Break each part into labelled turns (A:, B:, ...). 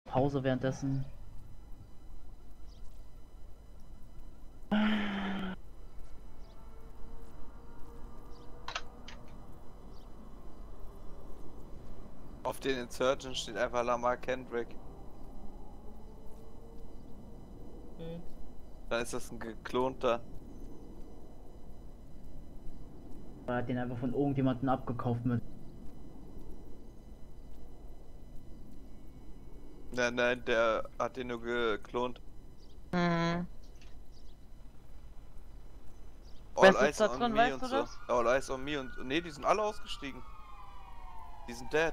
A: Pause währenddessen.
B: Auf den Insurgents steht einfach Lamar Kendrick.
C: Okay.
B: Dann ist das ein geklonter.
A: Er hat den einfach von irgendjemandem abgekauft mit.
B: Nein, der hat den nur geklont.
D: Hm.
B: All
D: Wer
B: Eyes
D: sitzt da
B: on
D: drin,
B: Me
D: weißt
B: und
D: du
B: so.
D: das?
B: All Eyes on Me und. Ne, die sind alle ausgestiegen. Die sind dead.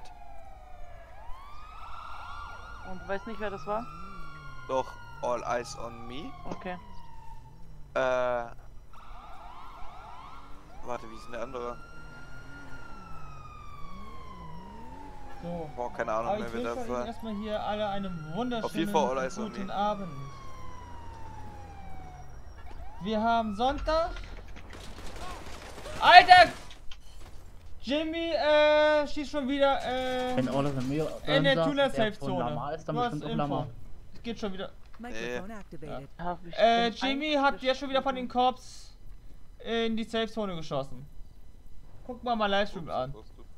D: Und du weißt nicht, wer das war?
B: Doch, All Eyes on Me.
D: Okay.
B: Warte, wie ist denn der andere?
C: So.
B: Boah, keine Ahnung
C: Aber
B: mehr,
C: ich
B: wer
C: wünsche
B: das
C: euch
B: war.
C: erstmal hier alle einen wunderschönen
B: Auf jeden Fall All Eyes on
C: guten
B: Me.
C: Abend. Wir haben Sonntag. Alter! Jimmy schießt schon wieder
A: Wenn alles
C: in der
A: sagt,
C: Tuner
A: der
C: Safe
A: von
C: Zone.
A: Lamar ist, dann
C: Du hast
A: bestimmt auch
C: Info.
A: Lamar.
C: Es geht schon wieder.
E: Microphone activated.
D: Hab ich
C: Jimmy hat jetzt schon wieder von den Cops in die Safe Zone geschossen. Guck mal Livestream an.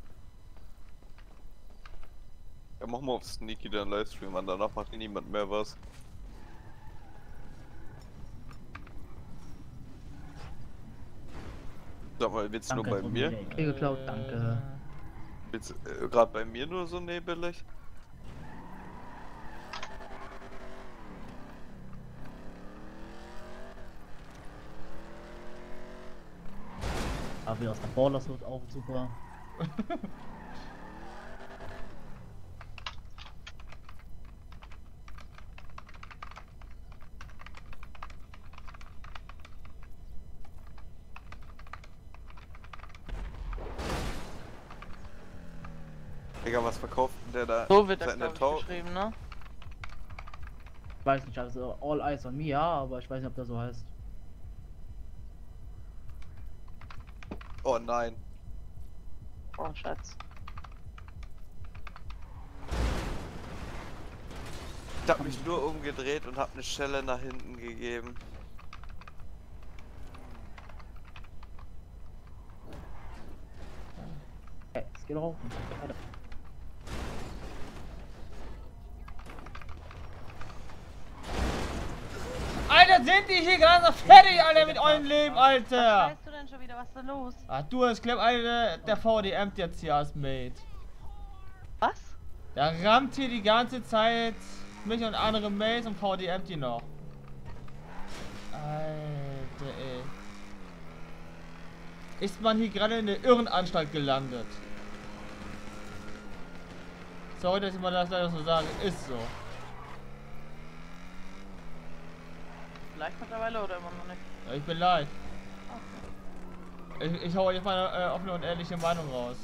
B: Ja, mach mal auf Sneaky den Livestream an, danach macht niemand mehr was. Sag mal, willst du nur bei mir?
A: Geklaut, danke.
B: Willst gerade bei mir nur so nebelig?
A: Aber wie aus der Ballers wird auch super.
B: Digga, was verkauft denn der da?
D: So wird das,
B: Seine
D: glaub ich, geschrieben, ne?
A: Ich weiß nicht, also All Eyes on Me, ja, aber ich weiß nicht, ob der so heißt.
B: Oh nein.
D: Oh, Schatz.
B: Ich hab mich nur umgedreht und hab eine Schelle nach hinten gegeben.
A: Hey, es geht rauf.
C: Alter, sind die hier gerade noch fertig, Alter, mit eurem Leben,
D: Was
C: Alter!
D: weißt du denn schon wieder, was da los?
C: Ach du, ich glaub, Alter, der VDM jetzt hier als Mate.
D: Was?
C: Der rammt hier die ganze Zeit mich und andere Mates und VDM die noch. Alter, ey. Ist man hier gerade in der Irrenanstalt gelandet? Sorry, dass ich mal das leider so sage, ist so.
D: Vielleicht mittlerweile oder immer noch nicht?
C: Ja, ich bin leid. Ich hau jetzt meine offene und ehrliche Meinung raus.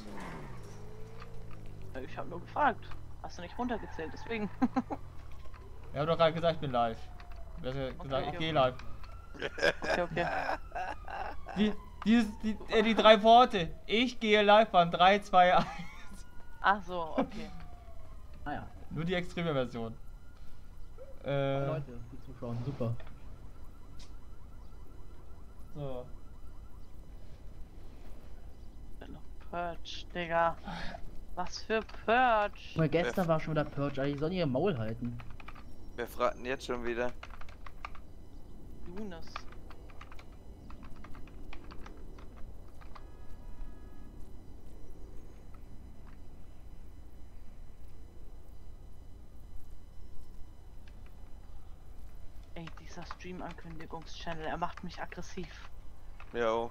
D: Ich hab nur gefragt. Hast du nicht runtergezählt, deswegen.
C: Ich hab doch gerade gesagt, ich bin live. Besser gesagt, ich
D: okay.
C: gehe live.
D: Okay.
C: Die drei Worte. Ich gehe live waren 3, 2, 1.
D: Ach so, okay.
A: Naja,
C: Nur die extreme Version.
A: Leute, die zuschauen, super.
C: So.
D: Purge, Digga. Was für Purge?
A: Mal gestern war schon wieder Purge, Alter, die sollen ihr Maul halten.
B: Wer fragt denn jetzt schon wieder?
D: Lunas. Ey, dieser Stream-Ankündigungs-Channel, er macht mich aggressiv.
B: Jo.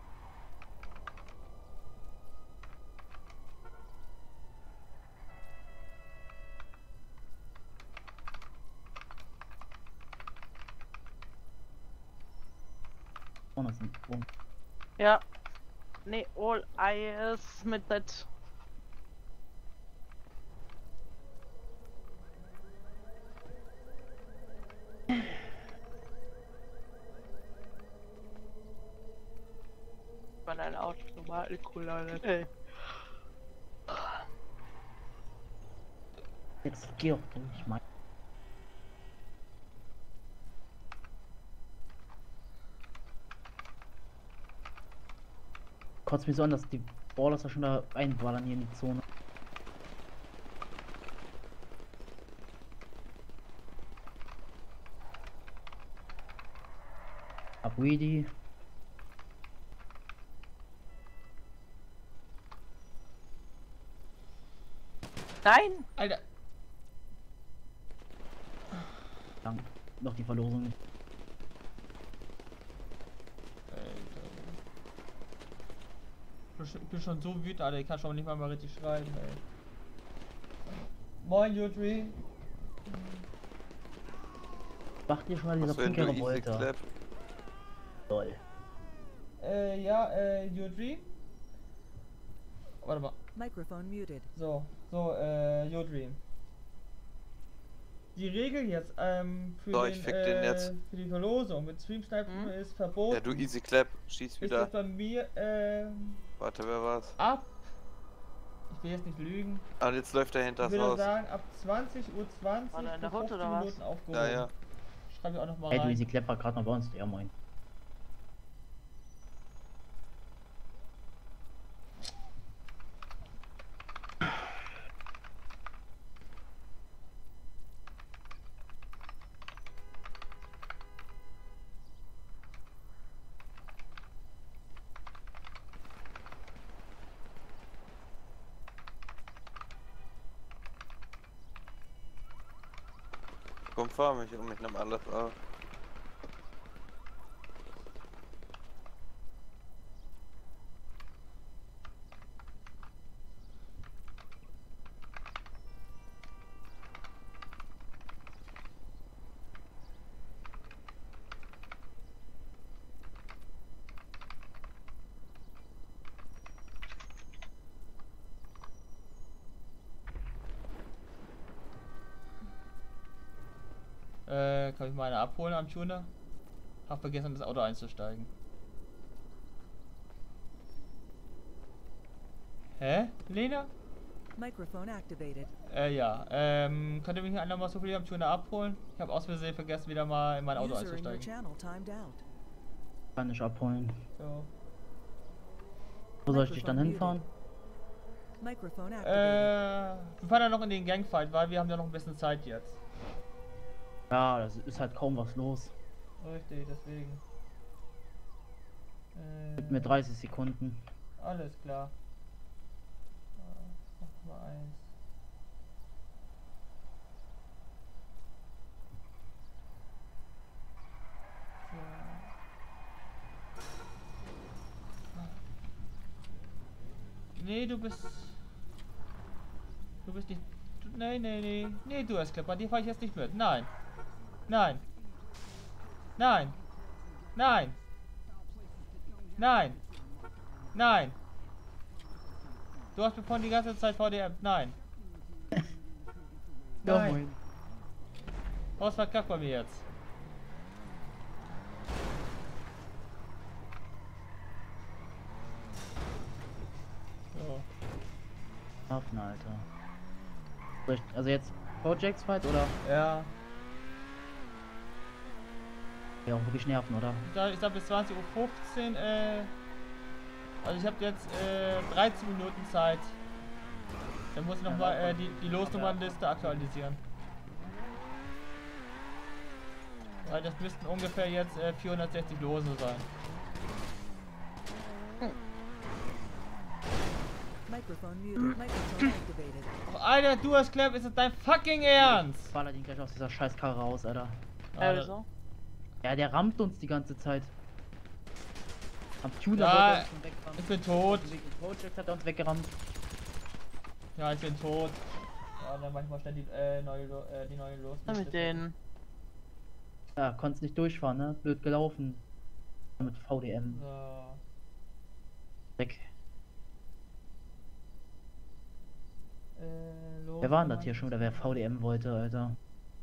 A: Oh, das ist ein Punkt.
D: Ja. Nee, All Eyes mit that. Weil ein Auto normal Alkohol. Ey.
A: Jetzt geh doch durch, mein. kotzt mich so an, dass die Ballers da schon da einballern hier in die Zone. Abuidi.
D: Nein!
C: Alter.
A: Dann noch die Verlosung.
C: Ich bin schon so wütend, Alter. Ich kann schon nicht mal richtig schreiben, ey. Moin, Yudri.
A: Macht ihr schon mal dieser
B: Was wenn du
A: pinkere
B: easy
A: Volta?
B: clap?
A: Toll.
C: Ja, Yudri. Warte mal.
E: Microphone muted.
C: So, Yudri. Die Regel jetzt, für,
B: So, ich fick den jetzt.
C: für die Verlosung mit Streamsnipen ist verboten.
B: Ja, du easy clap, schieß
C: Ist
B: wieder.
C: das bei mir,
B: Warte, wer war's?
C: ab. Ich will jetzt nicht lügen.
B: Ah, jetzt läuft er hinter
C: Ich
B: das
C: würde
B: Haus.
C: sagen, ab 20:20 Uhr
D: War der in der
C: für
D: Hut
C: 15
D: oder was?
C: Minuten aufgehoben.
B: Ja, ja.
C: Schreibe ich auch noch mal
A: Hey, du
C: rein.
A: Easy Clap war gerade noch bei uns. Ja, moin.
B: Komm, fahr mich um, ich nehm alles auf.
C: Kann ich meine abholen am Tuner? Hab vergessen, das Auto einzusteigen. Hä? Lena?
E: Microphone activated.
C: Ja. Könnt ihr mich einmal mal so viel am Tuner abholen? Ich habe aus Versehen vergessen, wieder mal in mein Auto
E: User in your
C: einzusteigen.
E: channel timed out.
A: Kann ich abholen.
C: So.
A: Wo soll ich dich dann hinfahren?
E: Microphone activated.
C: Wir fahren dann noch in den Gangfight, weil wir haben ja noch ein bisschen Zeit jetzt.
A: Ja, das ist halt kaum was los.
C: Richtig, deswegen.
A: Gib mir 30 Sekunden.
C: Alles klar. Mach mal eins. So. Nee, du bist nicht. Nee, du hast Clipper, die fahr ich jetzt nicht mit. Nein. Nein. Nein. Nein. Nein. Nein. Du hast mir vorhin die ganze Zeit VDM. Nein.
A: Ja,
C: Nein.
A: moin.
C: Was verkackt bei mir jetzt? So.
A: Waffen, Alter. Soll ich, also jetzt Projects Fight oder?
C: Ja.
A: Ja, auch wirklich nerven, oder?
C: Ich sag bis 20:15 Uhr, also ich habe jetzt 13 Minuten Zeit. Dann muss ich noch mal die Losnummernliste aktualisieren. Weil das müssten ungefähr jetzt 460 Lose sein.
E: Microphone muted. Microphone activated.
C: Oh, Alter, du hast Clap, ist es dein fucking Ernst?
A: Baller den gleich aus dieser scheiß Karre raus, Alter.
D: Wieso?
A: Ja, der rammt uns die ganze Zeit. Am Tuner
C: Ja,
A: wollte er uns schon wegrammen.
C: ich bin tot.
A: Wegen Project hat er uns weggerammt.
C: Ja, ich bin tot. Ja, dann manchmal schnell die neue Los.
D: Was mit denen?
A: Ja, konntest nicht durchfahren, ne? Blöd gelaufen. Mit VDM.
C: So.
A: Weg.
C: Los
A: Wer war denn das hier schon wieder, wer VDM wollte, Alter?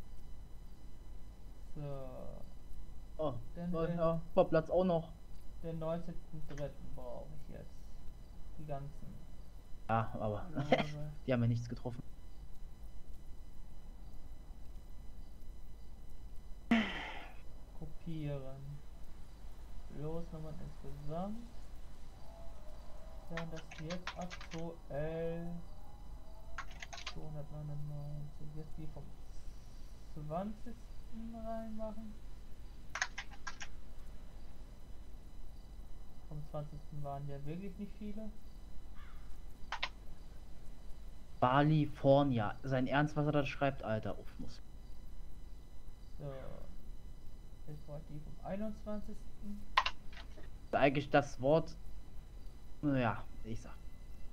C: So.
A: Oh,
C: Dann,
A: ja, Platz auch noch.
C: Den 19.3. brauche ich jetzt. Die ganzen.
A: Ja, aber die haben ja nichts getroffen.
C: Kopieren. Losnummern insgesamt. Dann das jetzt aktuell 299. Jetzt die vom 20. reinmachen. Vom 20. waren ja wirklich nicht viele.
A: California. Sein Ernst, was er da schreibt, Alter, auf muss.
C: So. Jetzt war die vom 21.
A: Eigentlich das Wort. Ja, ich sag.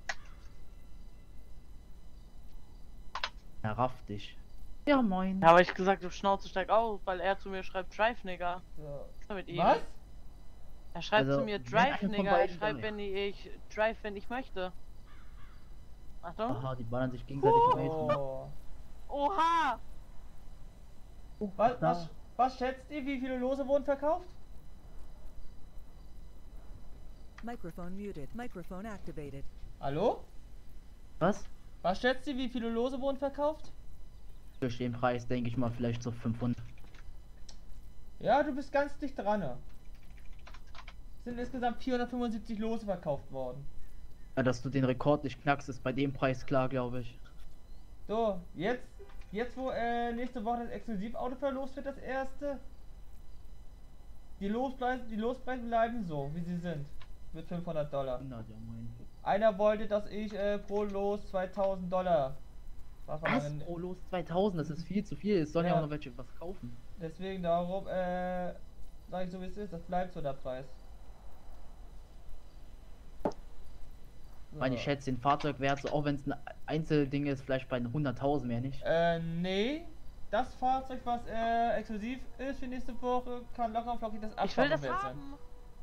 A: Er rafft dich. Ja, moin.
D: Ja, aber ich gesagt, du Schnauze steig auf, weil er zu mir schreibt Drive Nigger.
C: So.
D: Was ist denn mit ihm?
C: Was?
D: Er schreibt
A: Also,
D: zu mir
A: wenn
D: Drive
A: einer von
D: Nigger,
A: beiden
D: ich schreibe,
A: dann
D: wenn ich Drive, wenn ich möchte. Achtung.
A: Aha, die ballern sich gegenseitig away.
C: Oh.
D: Oha!
C: Was schätzt ihr, wie viele Lose wurden verkauft?
E: Microphone muted. Microphone activated.
C: Hallo?
A: Was?
C: Was schätzt ihr, wie viele Lose wurden verkauft?
A: Durch den Preis denke ich mal vielleicht so 500.
C: Ja, du bist ganz dicht dran. Es sind insgesamt 475 Lose verkauft worden.
A: Ja, dass du den Rekord nicht knackst, ist bei dem Preis klar, glaube ich.
C: So, jetzt wo nächste Woche das Exklusivauto verlost wird, das erste. Die Lospreise bleiben so, wie sie sind. Mit $500.
A: Na, ja, moin.
C: Einer wollte, dass ich pro Los $2000.
A: Was? Oh, los 2000, das ist viel zu viel. Es sollen ja,
C: Ja.
A: auch noch welche was kaufen.
C: Deswegen darum, sag ich so wie es ist, das bleibt so der Preis.
A: Ich meine, ich schätze den Fahrzeugwert, so auch wenn es ein Einzelding ist, vielleicht bei 100.000 mehr nicht.
C: Nee. Das Fahrzeug, was exklusiv ist für nächste Woche, kann locker und flockig das
D: Ich will das
C: Abfahrten wert sein.
D: haben.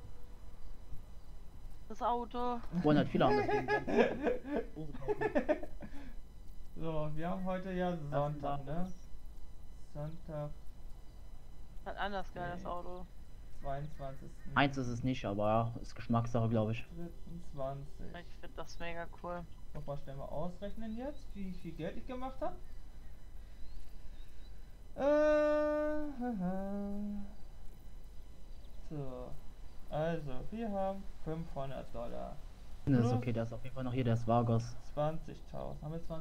D: Das Auto.
A: Wollen halt viele haben, deswegen ganz Lose kaufen.
C: So, wir haben heute ja Sonntag, ne? Sonntag,
D: Hat anders geil, das Auto.
C: 22.
A: Eins ist es nicht, aber ja, ist Geschmackssache, glaube ich.
C: 20.
D: Ich finde das mega cool.
C: Noch mal schnell mal ausrechnen jetzt, wie viel Geld ich gemacht habe. So, also wir haben $500.
A: Das ist okay, der ist auf jeden Fall noch hier, der ist Vargas.
C: 20.000, haben wir 20,5.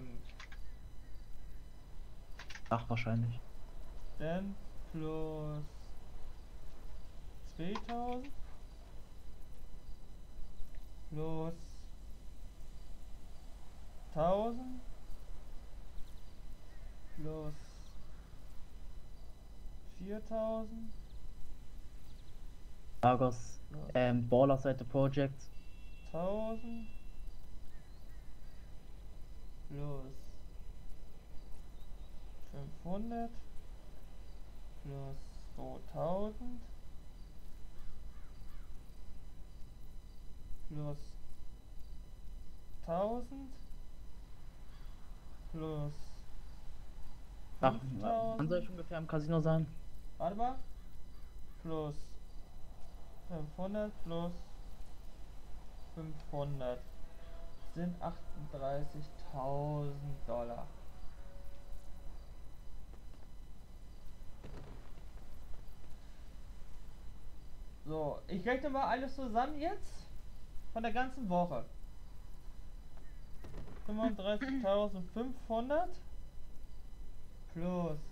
A: Ach, wahrscheinlich.
C: Dann plus 2000 plus 1000 plus 4000
A: Vargas, Ballerseite Project.
C: 1000 plus 500 plus 2000 plus 1000 plus
A: Ach,
C: 5000.
A: wann soll ich ungefähr im Casino sein?
C: Warte mal. Plus 500 plus 500 sind $38.000. So, ich rechne mal alles zusammen jetzt von der ganzen Woche. 35.500 plus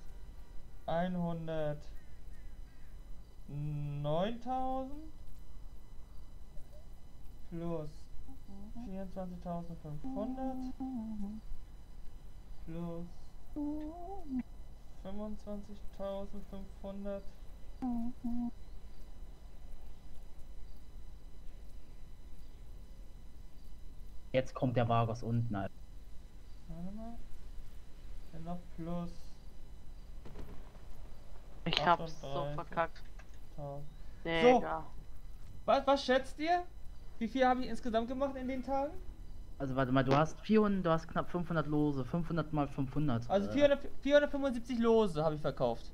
C: 109.000 plus 24.500 plus 25.500
A: Jetzt kommt der Vargas unten, Alter.
C: Warte mal. Dann noch plus
D: Ich hab's so
C: 38.
D: verkackt.
C: 1000.
D: Digga.
C: Was schätzt ihr? Wie viel habe ich insgesamt gemacht in den Tagen?
A: Also warte mal, du hast 400, du hast knapp 500 Lose, 500 mal 500.
C: Also 475 Lose habe ich verkauft.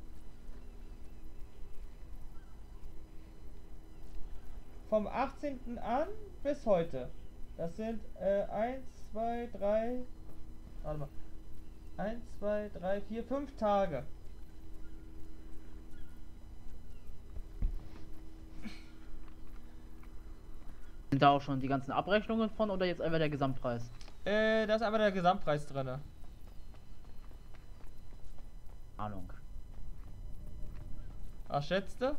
C: Vom 18. an bis heute. Das sind 1, 2, 3. Warte mal. 1, 2, 3, 4, 5 Tage.
A: Sind da auch schon die ganzen Abrechnungen von oder jetzt einfach der Gesamtpreis?
C: Da ist aber der Gesamtpreis drin.
A: Ahnung.
C: Was schätzt du?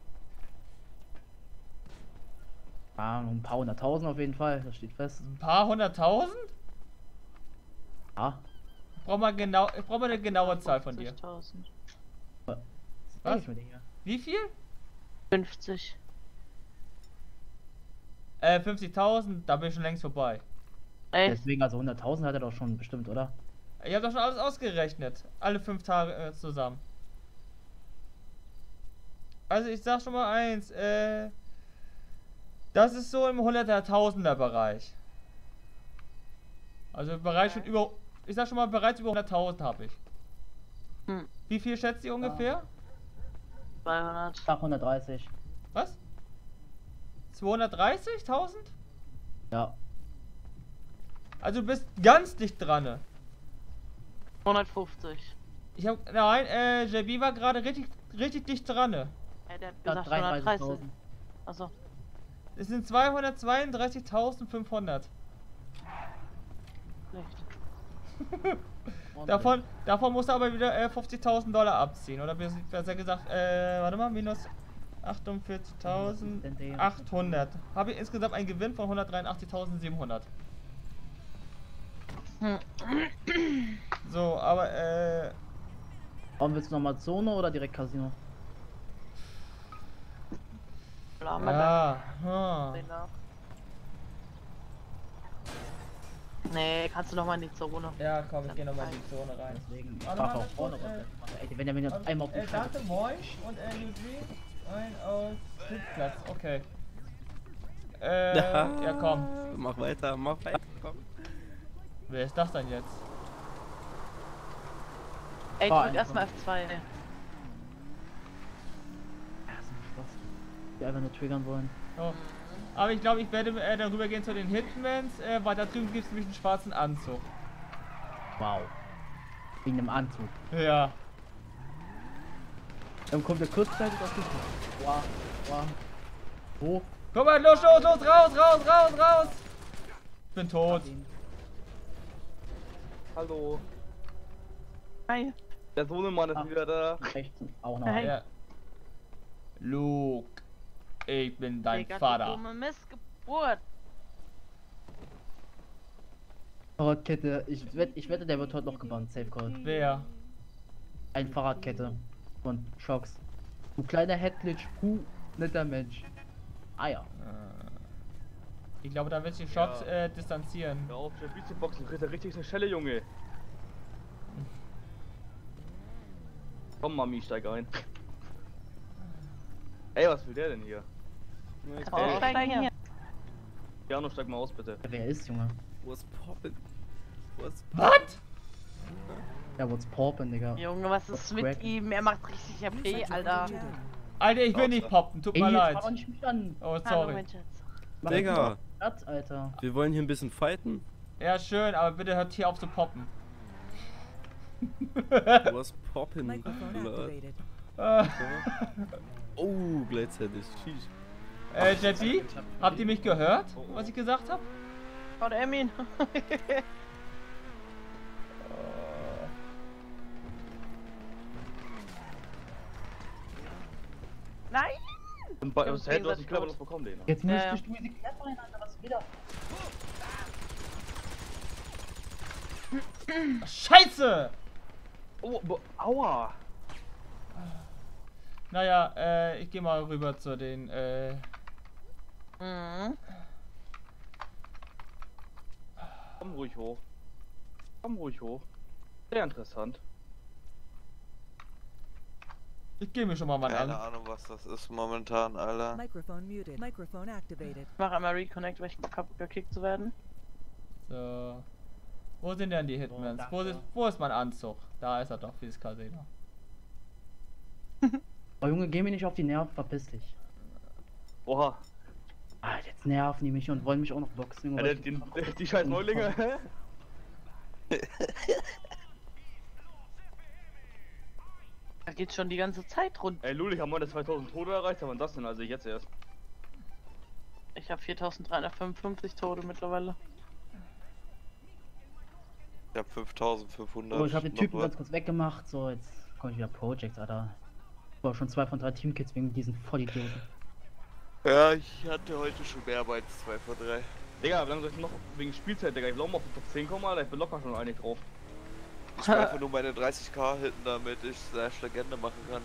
A: Ah, ein paar hunderttausend auf jeden Fall, das steht fest.
C: Ein paar hunderttausend?
A: Ja.
C: Ich brauch mal eine genaue Zahl von dir.
D: 50.000.
A: Was?
C: Was?
A: Ich mit dir hier?
C: Wie viel?
D: 50.
C: 50.000, da bin ich schon längst vorbei.
D: Echt?
A: Deswegen, also 100.000 hat er doch schon bestimmt, oder?
C: Ich habe doch schon alles ausgerechnet. Alle 5 Tage zusammen. Also ich sag schon mal eins, das ist so im 100.000er Bereich. Also im Bereich schon über, ich sag schon mal bereits über 100.000 habe ich.
D: Hm.
C: Wie viel schätzt ihr ungefähr?
D: 200.
A: Sag 130.
C: Was? 230.000?
A: Ja.
C: Also du bist ganz dicht dran.
D: 150.
C: Ich hab, nein, JB war gerade richtig dicht dran.
D: Der hat
A: Ja,
D: gesagt 130.
A: 33.000.
D: Achso.
C: Es sind 232.500.
D: Schlecht.
C: Davon musst du aber wieder $50.000 abziehen. Oder besser gesagt, warte mal, minus 48.800. Habe ich insgesamt einen Gewinn von 183.700. So, aber
A: Warum willst du nochmal Zone oder direkt Casino?
C: ja,
D: Nee, kannst du noch mal in die Zone.
C: ja, komm, ich geh nochmal in die Zone rein.
A: Deswegen, ich
C: Warte
A: fahr
C: mal,
A: auch vorne
C: das,
A: runter. Ey, wenn er mir jetzt einmal auf die Scheibe...
C: Dante Moin und Nutri, ein aus Sitzplatz, okay. Ja komm.
F: Mach weiter, komm.
C: Wer ist das denn jetzt?
D: Ey,
A: Fahr
D: drück erstmal
A: einfach.
D: F2.
A: Ja, ist ein Spaß. Die einfach nur triggern wollen.
C: So. Aber ich glaube, ich werde dann rübergehen zu den Hitmans, weil da drüben gibt es nämlich einen schwarzen Anzug.
A: Wow. Wegen dem Anzug.
C: Ja.
A: Dann kommt der kurzzeitig auf die Tür. Wow, wow. Wo?
C: Guck mal, los, raus! Ich bin tot.
F: Hallo.
D: Hi.
F: Der Sohnemann ist wieder da.
A: Rechts auch noch.
D: Hey.
C: Ja. Luke, ich bin dein
D: Digga, du
C: Vater.
D: dumme Missgeburt.
A: Fahrradkette. Ich wette, der wird heute noch gebannt. Safe Call.
C: Wer?
A: Ein Fahrradkette. Von Shocks. Du kleiner Headglitch. Netter Mensch. Ah ja.
C: Ich glaube, da wird sich Shots distanzieren.
F: Hör auf, der Beatboxen kriegt er richtig eine Schelle, Junge. Komm, Mami, steig ein. Ey, was will der denn hier?
D: Aussteigen hier.
F: Jano, steig mal aus, bitte.
A: Wer ist, Junge?
F: Was poppin'? Was?
C: Was?
A: Ja, what's poppin', Digga?
D: Junge, was ist mit
A: Crack.
D: ihm? Er macht richtig HP, Alter.
C: Alter, ich will nicht poppen, tut
A: Ey,
C: mir
A: jetzt
C: leid.
A: fahr doch nicht mich an.
C: Oh,
D: Hallo,
C: sorry.
D: mein Schatz.
A: Mach
F: Digga.
A: doch Platz, Alter.
F: Wir wollen hier ein bisschen fighten.
C: Ja, schön, aber bitte hört hier auf zu poppen.
F: Was poppin'?
E: Microphone activated.
F: Oh, gleichzeitig. Sheesh.
C: JP, habt ihr mich gehört, was ich gesagt habe?
D: Oh, der Emin. Nein!
F: Das hätte du aus dem Körper noch bekommen, den.
A: Jetzt
D: Ja,
A: müsstest du diese Klappe rein, Alter. Was wieder?
C: Scheiße!
F: Oh, aua!
C: Naja, ich gehe mal rüber zu den,
D: Mhm.
F: Komm ruhig hoch. Komm ruhig hoch. Sehr interessant.
C: ich gehe mir schon mal
B: Keine
C: an.
B: Ahnung, was das ist momentan, Alter.
E: Microphone muted. Microphone activated.
D: Ich mach einmal Reconnect, weil ich Bock hab, gekickt zu werden.
C: So. Wo sind denn die Hitmans? Wo ist mein Anzug? Da ist er doch, dieses Casino.
A: Oh Junge, geh mir nicht auf die Nerven, verpiss dich.
F: Oha.
A: Ah, jetzt nerven die mich und wollen mich auch noch boxen. Junge,
F: Ja,
A: weil ich-
F: die scheiß Neulinge.
D: Da geht's schon die ganze Zeit rund.
F: Ey, Lul, ich hab mal 2000 Tode erreicht, aber das denn also jetzt erst.
D: Ich Ich habe 4355 Tote mittlerweile.
B: Ich hab 5500.
A: So, ich habe den
B: noch
A: Typen
B: was.
A: ganz kurz weggemacht. So, jetzt komme ich wieder Projects, Alter. Ich war schon 2 von 3 Teamkits wegen diesen Vollidioten.
B: Ja, ich hatte heute schon mehr als 2 von 3.
F: Digga, wie lange soll ich noch wegen Spielzeit, Digga? Ich will auch mal auf die Top 10 kommen, Alter. Ich bin locker schon einig drauf.
B: Ich will einfach nur meine 30k hitten, damit ich Slash Legende machen kann.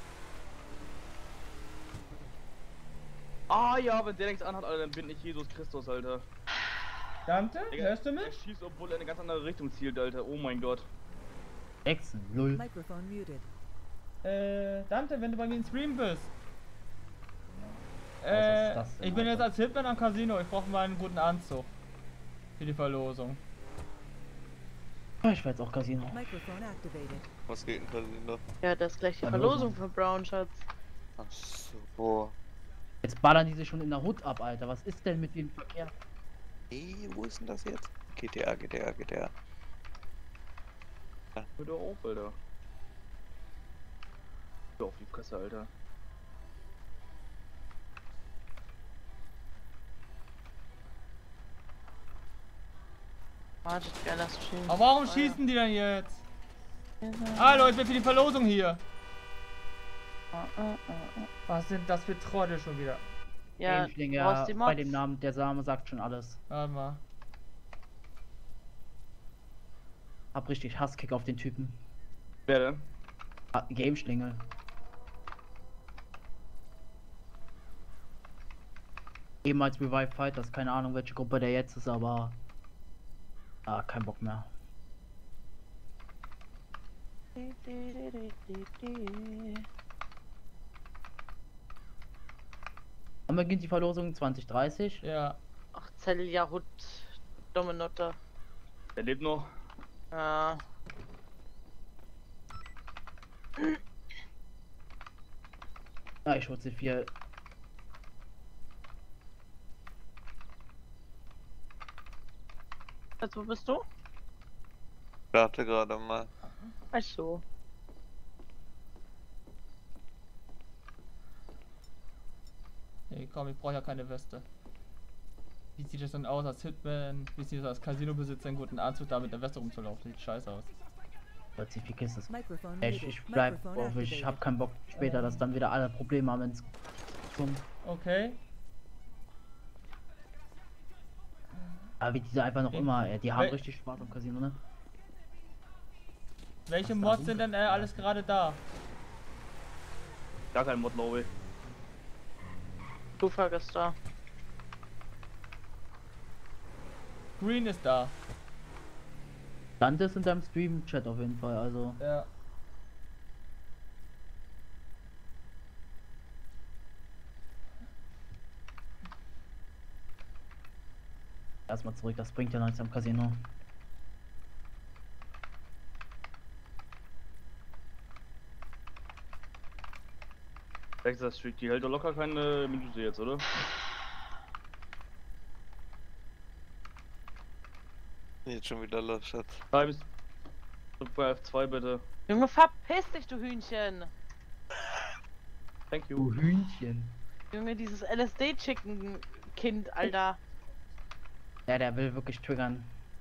F: Ah ja, wenn der nichts anhat, Alter, dann bin ich Jesus Christus, Alter.
C: Dante,
F: Digga,
C: hörst du
F: er
C: mich?
F: schießt, obwohl er in eine ganz andere Richtung zielt, Alter. Oh mein Gott.
A: Echsen, lull.
E: Microphone muted.
C: Dante, wenn du bei mir im Stream bist.
A: Was ist das denn,
C: Ich bin jetzt
A: Alter?
C: als Hitman am Casino. Ich brauche mal einen guten Anzug. Für die Verlosung.
A: Oh, ich war jetzt auch Casino.
E: Microphone activated.
B: Was geht denn Casino?
D: Ja, das ist gleich die
A: Verlosung.
D: Verlosung für Brown Schatz.
B: Ach so. Boah.
A: Jetzt ballern die sich schon in der Hut ab, Alter. Was ist denn mit dem Verkehr?
B: Ey, wo ist denn das jetzt? GTA.
F: Hör doch auf, Alter. Hör auf die Fresse, Alter.
D: Wartet, geiler Stream.
C: Aber warum
D: Ah,
C: schießen die denn jetzt?
D: ja.
C: Hallo, ich bin für die Verlosung hier.
D: Ah.
C: Was sind das für Trottel schon wieder?
D: Ja,
A: Gameschlinge,
D: du brauchst die
A: bei
D: Mods.
A: dem Namen, der Same sagt schon alles.
C: Warte mal.
A: Hab richtig Hasskick auf den Typen.
F: Wer denn?
A: Gameschlinge. Ehemals Revive Fighters, keine Ahnung welche Gruppe der jetzt ist, aber... kein Bock mehr. Wann beginnt die Verlosung? 2030?
C: Ja.
D: Ach, Zelljahut Dominotte.
F: Der lebt noch.
D: Ja.
A: Ja, ich schutze 4.
D: Also, wo bist du?
B: Warte gerade mal.
D: Ach so.
C: Nee, komm, ich brauche ja keine Weste. Wie sieht es denn aus als Hitman? Wie sieht es als Casino-Besitzer, einen guten Anzug da mit der Weste rumzulaufen? Sieht scheiße aus.
A: Plötzlich viel Kisses.
E: Microphone
A: Ich,
E: muted.
A: ich bleib
E: Microphone
A: auf, ich
E: activated.
A: hab keinen Bock später, dass dann wieder alle Probleme haben, wenn's kommt.
C: Okay.
A: Aber wie diese einfach noch immer, die haben
C: Wel-
A: richtig Spaß am Casino, ne?
C: Welche
A: Was da
C: Mods sind denn alles gerade da?
F: Gar kein Mod, glaube ich.
D: Tufag ist da.
C: Green ist da.
A: Dante ist in deinem Stream-Chat auf jeden Fall, also.
C: Ja.
A: Erstmal zurück, das bringt ja nichts am Casino.
F: Texas Street, die hält doch locker keine Minute jetzt, oder?
B: Jetzt schon wieder los, Schatz.
F: Times. Bei F2 bitte.
D: Junge, verpiss dich, du Hühnchen!
F: Thank
A: Du
F: you.
A: Hühnchen.
D: Junge, dieses LSD-Chicken-Kind, Alter.
A: Ja, der will wirklich triggern.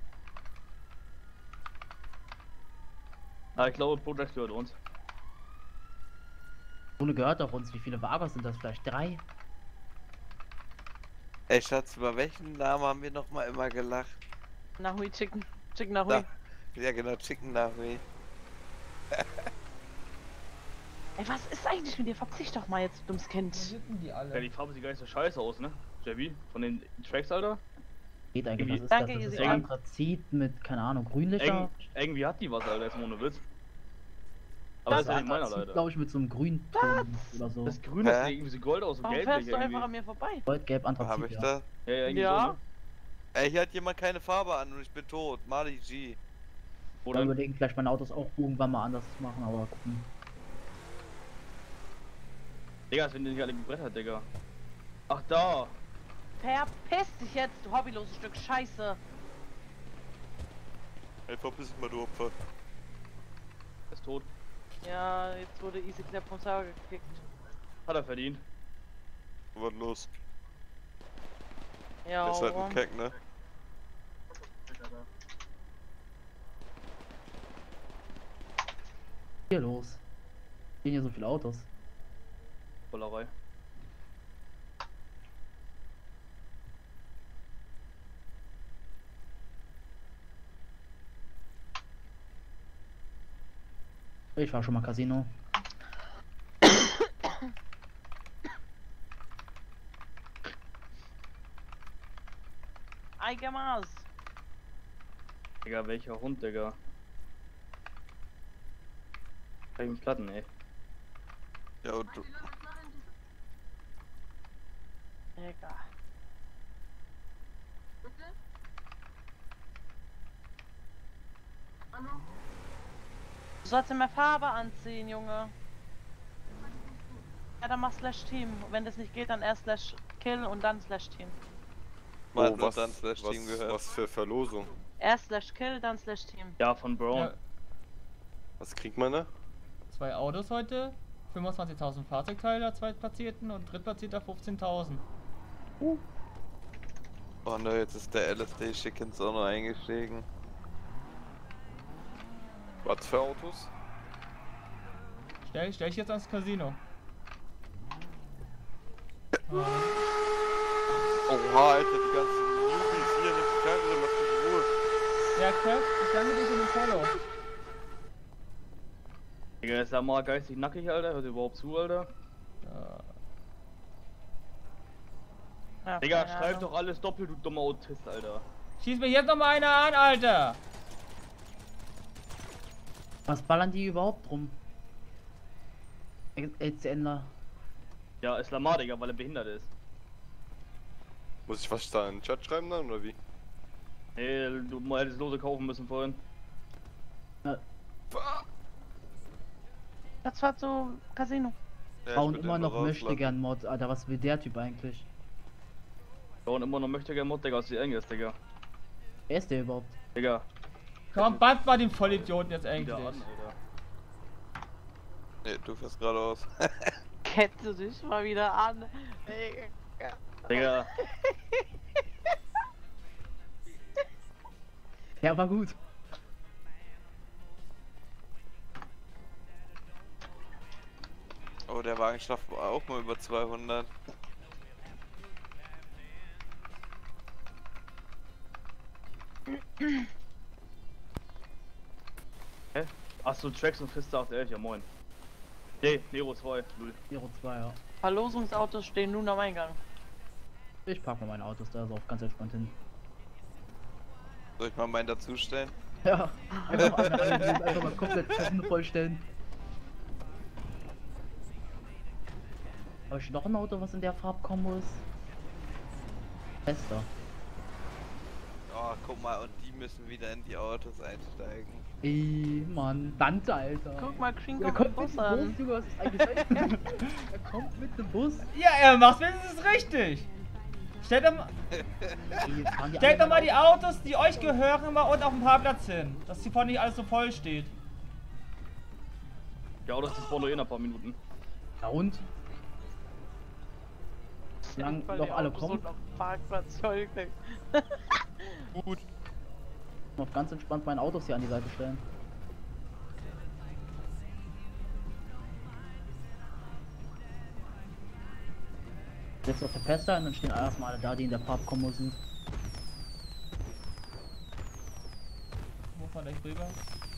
F: Ah, ich glaube, Project gehört uns.
A: Ohne gehört auf uns, wie viele Vagos sind das? Vielleicht 3?
B: Ey, Schatz, über welchen Namen haben wir noch mal immer gelacht?
D: Nahui Chicken. Chicken Nahui.
B: Ja, genau, Chicken Nahui.
D: Ey, was ist eigentlich mit dir? Verzicht doch mal jetzt, du dummes
C: Wo
D: Kind.
C: sitzen die
F: Ja,
C: alle?
F: die Farbe sieht gar nicht so scheiße aus, ne? Javi, von den Tracks, Alter.
A: Geht eigentlich, was ist
D: Danke,
A: das? Das ist
D: Easy.
A: so Anthrazit mit, keine Ahnung, Grünlicher.
F: Irgendwie hat die was, Alter, jetzt mal ohne Witz. Aber
A: Das
F: das ist ja nicht meiner,
A: Anthrazit,
F: Alter.
A: glaube ich, mit so einem Grünton oder so.
F: Das Grüne
B: Hä?
F: sieht irgendwie so Gold aus und
D: Warum
F: gelblich
D: fährst du einfach
F: irgendwie.
D: an mir vorbei?
A: Gold, Gelb,
B: Wo habe
A: Anthrazit,
B: ich
A: ja.
B: da?
F: Ja, irgendwie
D: Ja.
F: so, ne?
B: Ey, hier hat jemand keine Farbe an und ich bin tot. Mali G.
F: Wo
A: Wir
F: denn?
A: überlegen vielleicht meine Autos auch irgendwann mal anders zu machen, aber gucken.
F: Digga, als wenn die nicht alle gebrettert, Digga. Ach, da!
D: Verpiss dich jetzt, du hobbyloses Stück Scheiße.
B: Ey, verpiss dich mal, du Opfer.
F: Ist tot.
D: Ja, jetzt wurde Easy Clap vom Server gekickt.
F: Hat er verdient.
B: Was los?
D: Ja,
B: Das ist halt ein Keck, ne?
A: Hier los. Gehen hier so viele Autos.
F: Bullerei.
A: Ich war schon mal Casino.
D: Eigermaß.
F: Digga, welcher Hund, Digga? Kann ich mich platten, ey.
B: Ja, und du.
D: Egal. Du sollst mehr Farbe anziehen, Junge. Ja, dann mach Slash Team. Wenn das nicht geht, dann erst Slash Kill und dann Slash Team.
B: Man
G: Oh,
B: hat
G: was,
B: dann Slash Team gehört.
G: was für Verlosung.
D: Erst Slash Kill, dann Slash Team.
F: Ja, von Brown.
C: Ja,
G: Was kriegt man da?
C: 2 Autos heute, 25.000 Fahrzeugteile, Zweitplatzierten und Drittplatzierter 15.000.
B: Oh ne, jetzt ist der LSD Chickens auch noch eingestiegen.
G: Was für Autos?
C: Stell ich jetzt ans Casino.
G: Oha, Alter, die ganzen Newbies hier in der Karre, lass mich in Ruhe.
C: Ja, Kev, ich danke dir für den Follow.
F: Digga, ist ja mal geistig nackig, Alter. Hört ihr überhaupt zu, Alter?
D: Ja,
F: Digga,
D: keine
F: schreib
D: Ahnung.
F: doch alles doppelt, du dummer Autist, Alter.
C: Schieß mir jetzt noch mal einer an, Alter!
A: Was ballern die überhaupt rum? LCNler.
F: Ja, ist Lamar, Digga, weil er behindert ist.
G: Muss ich was da in den Chat schreiben dann, oder wie?
F: Nee, du hättest Lose kaufen müssen vorhin.
D: Das war so Casino.
B: Ja,
A: Bauen
B: ich würd
A: immer
B: den
A: noch
B: rauslassen.
A: möchte gern Mod. Alter, was will der Typ eigentlich?
F: Ja, und immer noch möchte gerne Mod, Digga, aus die Engels, Digga.
A: Wer ist der überhaupt?
F: Digga,
C: Komm, band mal den Vollidioten jetzt
F: wieder
C: endlich.
F: an, Alter.
B: Nee, du fährst geradeaus.
D: Kette dich mal wieder an. Ey.
F: Digga,
A: Der war gut.
B: Oh, der Wagen schafft auch mal über 200.
F: achso, Tracks und Fiste 811, ja moin. Nee, Nero 2, 0.
A: Hero 2, ja.
D: Verlosungsautos stehen nun am Eingang.
A: Ich pack mal meine Autos da so auf ganz entspannt hin.
B: Soll ich mal meinen dazustellen?
A: Ja, einfach mal komplett Casino vollstellen. Habe ich noch ein Auto, was in der Farbkombo ist? Bester.
B: Oh, guck mal, und die müssen wieder in die Autos einsteigen.
A: Ey, Mann, Dante, Alter.
D: Guck mal, Green
A: Er
D: kommt
A: kommt
D: mit
A: mit
D: dem
A: dem
D: Bus
A: Bus,
D: an.
A: Junge, was ist eigentlich Er kommt mit dem Bus.
C: Ja, er macht wenigstens richtig. Stellt doch mal,
A: Ey, jetzt fahren die
C: stellt
A: alle
C: doch mal die
A: mit
C: Autos, die euch gehören, mal unten auf dem Parkplatz hin. Dass die vorne nicht alles so voll steht.
F: Ja, das ist nur in ein paar Minuten.
A: Ja und? Solange
D: Weil
A: noch
D: die
A: alle
D: Autos
A: kommen,
D: unten auf dem Parkplatz voll kriegen.
B: Gut.
A: auf ganz entspannt meine Autos hier an die Seite stellen. Jetzt auf der Pester und dann stehen erstmal alle da, die in der Farbkombo sind.
C: Wo fahren gleich rüber?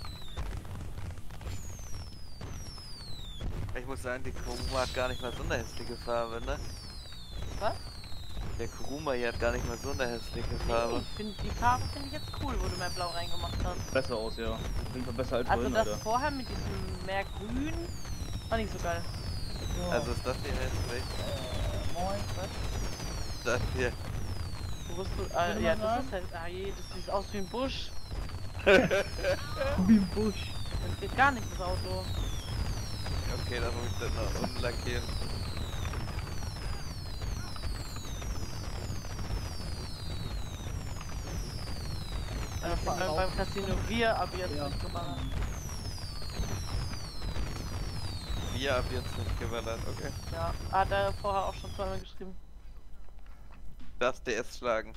B: Ich muss sagen, die Kuruma hat gar nicht mal so eine hässliche Farbe, ne?
D: Was?
B: Der Kuruma hier hat gar nicht mal so eine hässliche Farbe.
D: Ich finde die Farbe finde ich jetzt cool, wo du mehr Blau reingemacht hast.
F: Besser aus, ja. Auf jeden Fall besser als
D: Also
F: vorhin,
D: das
F: Alter.
D: vorher mit diesem mehr Grün war nicht so geil.
C: So.
B: Also ist das hier hässlich?
D: Moin, was?
B: Das hier.
D: Wo bist du?
C: Würde
D: Ja,
C: man
D: das
C: sagen?
D: ist halt. Ah je, das sieht aus wie ein Busch.
A: Wie im Busch.
D: Das geht gar nicht, das Auto.
B: Okay, dann muss ich das noch unten lackieren.
D: Vor allem beim Casino wir ab jetzt
A: Ja.
D: nicht geballert.
B: Wir ab jetzt nicht gewällert, okay.
D: Ja, hat er vorher auch schon zweimal geschrieben.
B: Das DS schlagen.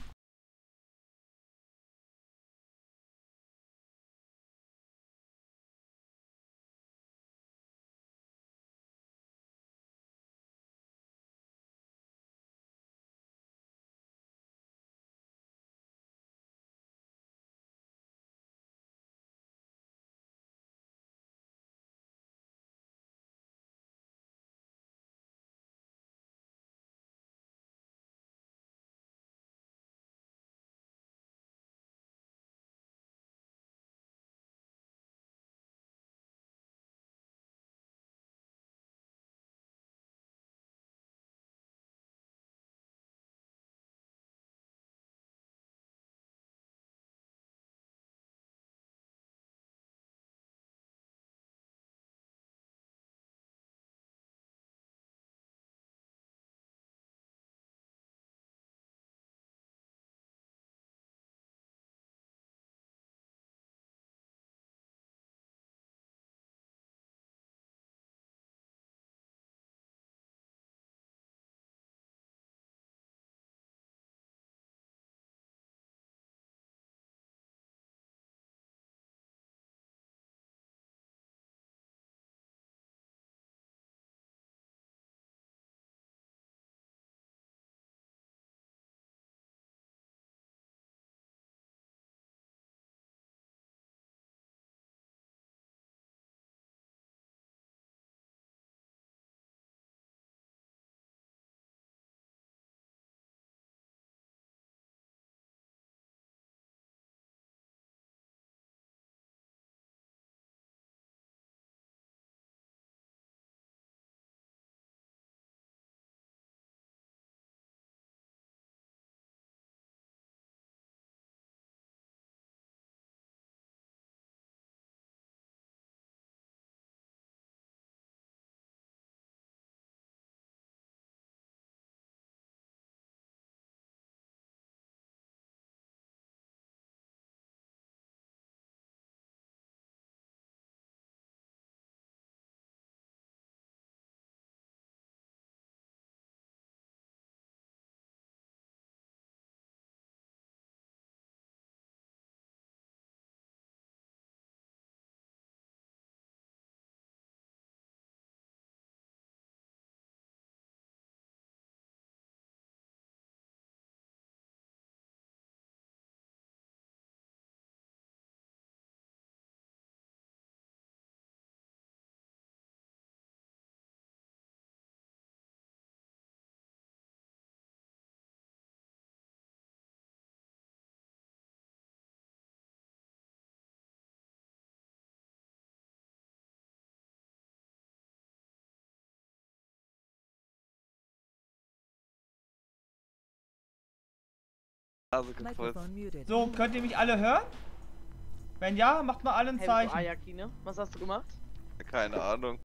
B: Nase geputzt.
E: Microphone muted.
C: So, könnt ihr mich alle hören? Wenn ja, macht mal alle ein
D: Hey,
C: Zeichen.
D: Ayakine, was hast du gemacht?
B: Keine Ahnung.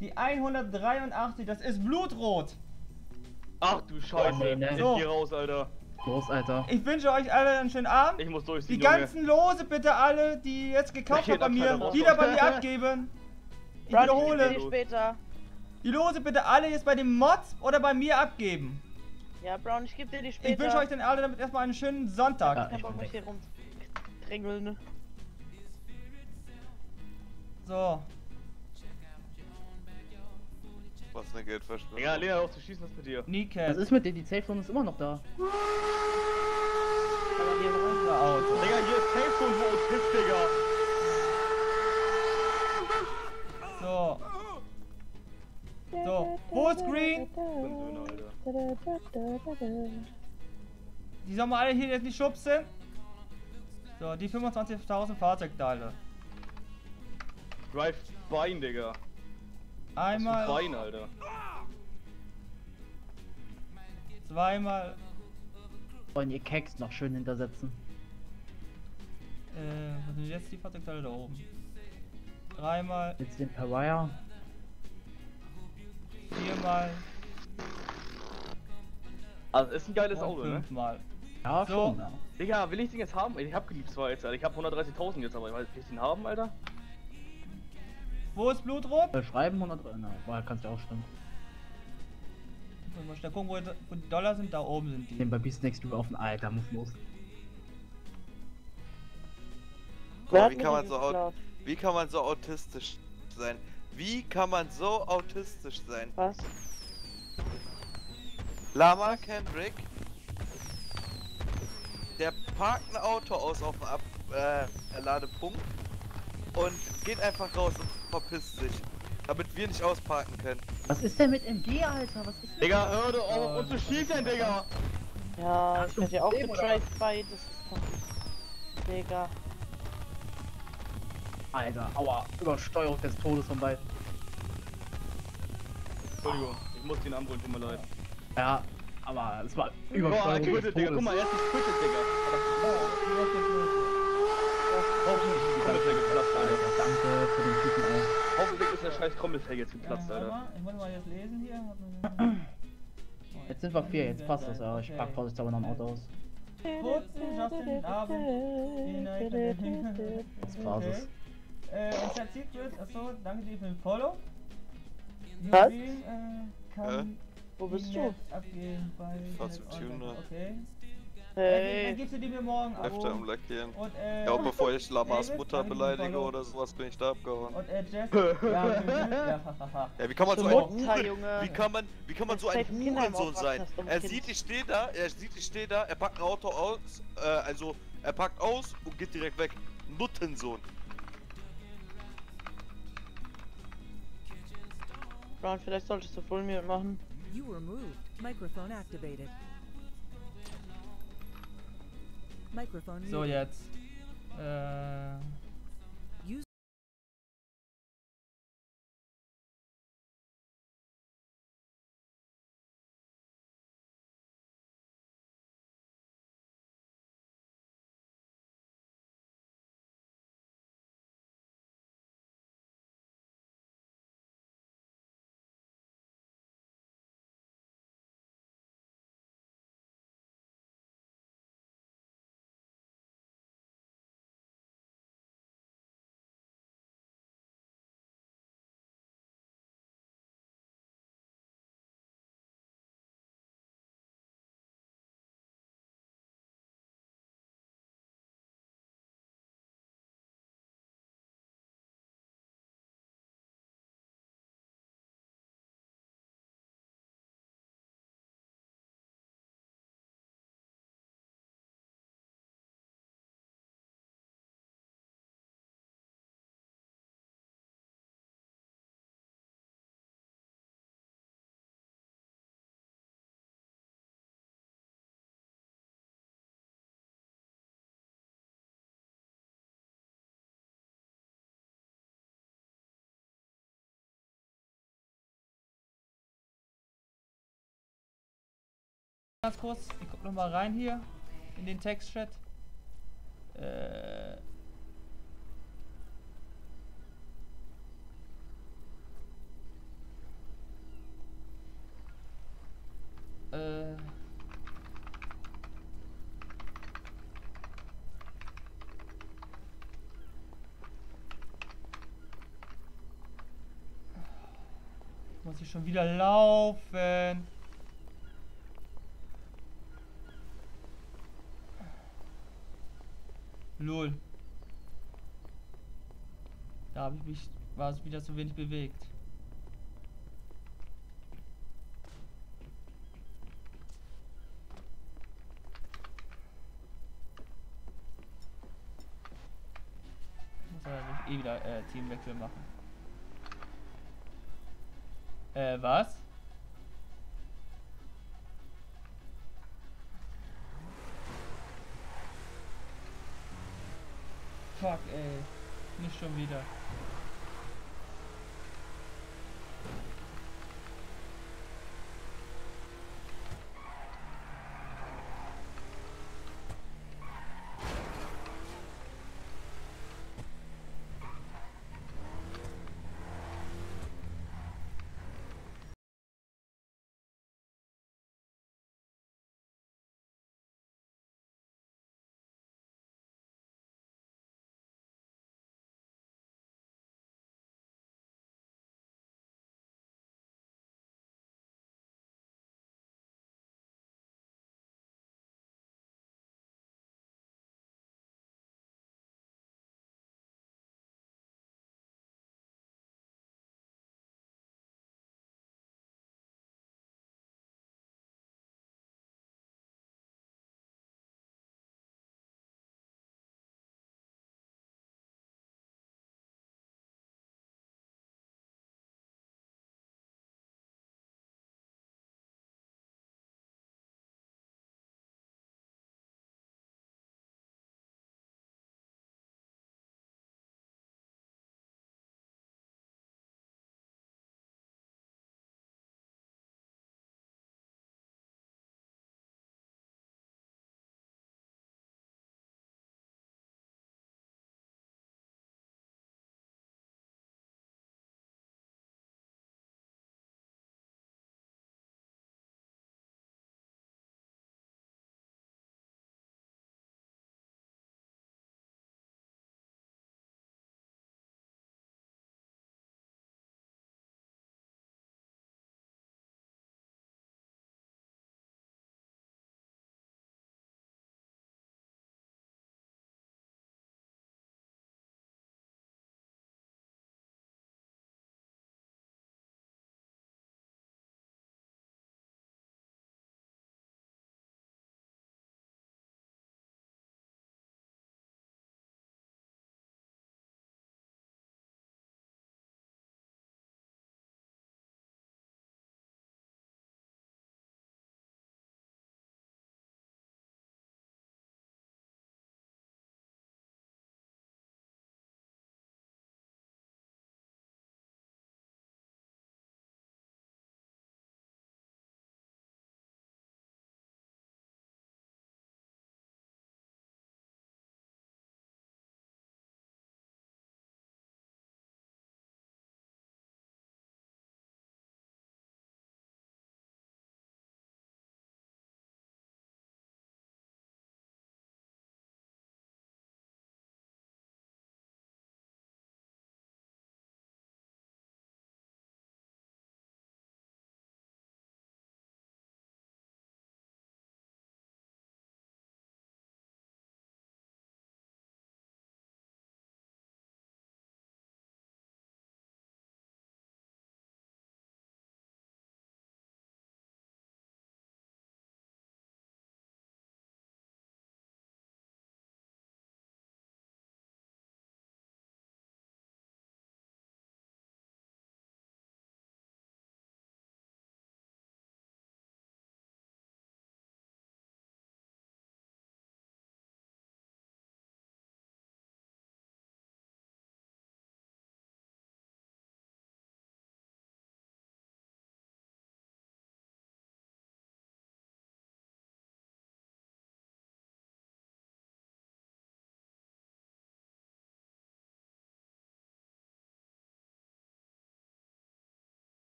C: Die 183, das ist blutrot.
F: Ach du Scheiße.
A: nee, ne.
F: Ich
C: So.
F: geh raus, Alter.
A: Los, Alter.
C: Ich wünsche euch alle einen schönen Abend.
F: Ich muss
C: Die
F: durchziehen, Junge.
C: ganzen Lose bitte alle, die jetzt gekauft
F: Da
C: haben bei
F: geht
C: mir,
F: keiner raus.
C: wieder bei mir abgeben. Ich
D: Run,
C: wiederhole,
D: ich später.
C: die Lose bitte alle jetzt bei den Mods oder bei mir abgeben.
D: Ja, Brown, ich geb dir die später.
C: Ich wünsche euch dann alle damit erstmal einen schönen Sonntag.
A: Ja.
D: Ich hab auch mich hier rumdrängeln, ne?
C: So.
B: Was eine Geldverschwendung.
F: Digga, Lena, auf zu schießen, was mit dir?
A: Was
C: Kneecap.
A: ist mit dir? Die Safe Zone ist immer noch da.
D: Aber hier rum.
C: Unser Auto.
F: Digga, hier ist Safe Zone, wo Autist, Digga.
C: So. So. Wo ist Green?
F: Söhne, Alter.
C: Die sollen wir alle hier jetzt nicht schubsen. So, die 25.000 Fahrzeugteile.
F: Drive Bein, Digga.
C: Einmal,
F: Bein, Alter.
C: zweimal,
A: Wollen ihr Keks noch schön hintersetzen?
C: was sind jetzt die Fahrzeugteile da oben? Dreimal,
A: Jetzt den Pariah.
C: viermal
F: Also, ist ein geiles
C: und
F: Auto, ne?
C: fünfmal.
A: Ja,
C: So.
A: schon. Ja.
F: Digga, will ich den jetzt haben? Ich hab geliebt zwar jetzt, Alter. Ich hab 130.000 jetzt, aber will ich den haben, Alter?
C: Wo ist Blutrot?
A: Schreiben 100 Euro. Na, boah, kannst du auch stimmen.
C: Mal schnell gucken, wo die Dollar sind. Da oben sind die.
A: Den bei Beast du auf den Alter, muss los.
B: Boah, wie kann man so autistisch sein? Wie kann man so autistisch sein?
D: Was?
B: Lama Kendrick, der parkt ein Auto aus auf dem Ladepunkt und geht einfach raus und verpisst sich, damit wir nicht ausparken können.
A: Was ist denn mit MG, Alter? Was ist denn?
F: Digga, hör doch auf, uns zu schießen, Digga!
D: Ja, ich werde ja auch
A: Problem, oder
D: getraced bei, das ist doch... Digga.
A: Alter, aua, Übersteuerung des Todes von beiden.
F: Entschuldigung, ich muss den anbrüllen, tut mir leid.
A: Ja, aber es war
F: Boah,
A: Übersteuerung des
F: quittet, Digga,
A: Todes.
F: guck mal, er ist gequittet, Digga. Hoffentlich ist der geplatzt,
A: Alter,
F: Alter.
A: danke für den Typen, ey.
F: Hoffentlich ist der scheiß Trommelfell jetzt geplatzt, Alter.
C: Ich muss mal jetzt lesen hier.
A: Jetzt sind wir 4, jetzt passt das, ja. Ich pack vorsichtshalber noch ein Auto aus.
C: Putzen, Justin, Abend.
A: Das war's es.
C: Und Chat Secret, achso, danke dir für den Follow.
D: Was?
C: Stream, kann
D: Wo bist
C: die
D: du?
C: Netz abgehen bei
B: fahr
C: Netz
B: zum
C: Online.
B: Tuner.
C: Okay. Dann
D: Hey.
C: gibst du die mir morgen ab.
B: Öfter umlackieren.
C: Und
B: Ja, und bevor ich Lamas
C: David,
B: Mutter
C: danke für den
B: beleidige
C: Follow.
B: oder sowas, bin ich da abgehauen.
C: Und Jess, ja, hahaha.
B: Ja, wie kann man so ein
D: Mutter,
B: Huren,
D: Junge.
B: wie kann man so ein
D: Safe Kinder im
B: Hurensohn sein?
D: Aufwachsen, das dumme
B: Er
D: Kind.
B: sieht, ich stehe da, er packt ein Auto aus, also er packt aus und geht direkt weg. Nuttensohn.
D: Brown, vielleicht solltest du Full Mute machen.
E: You were moved. Microphone activated. Microphone
C: So,
E: muted.
C: jetzt. Ganz kurz, ich guck noch mal rein hier in den Textchat. Muss ich schon wieder laufen? Lol. Da habe ich mich, war es wieder zu wenig bewegt. Ich muss aber eh wieder Teamwechsel machen. Was? Fuck, ey. Nicht schon wieder.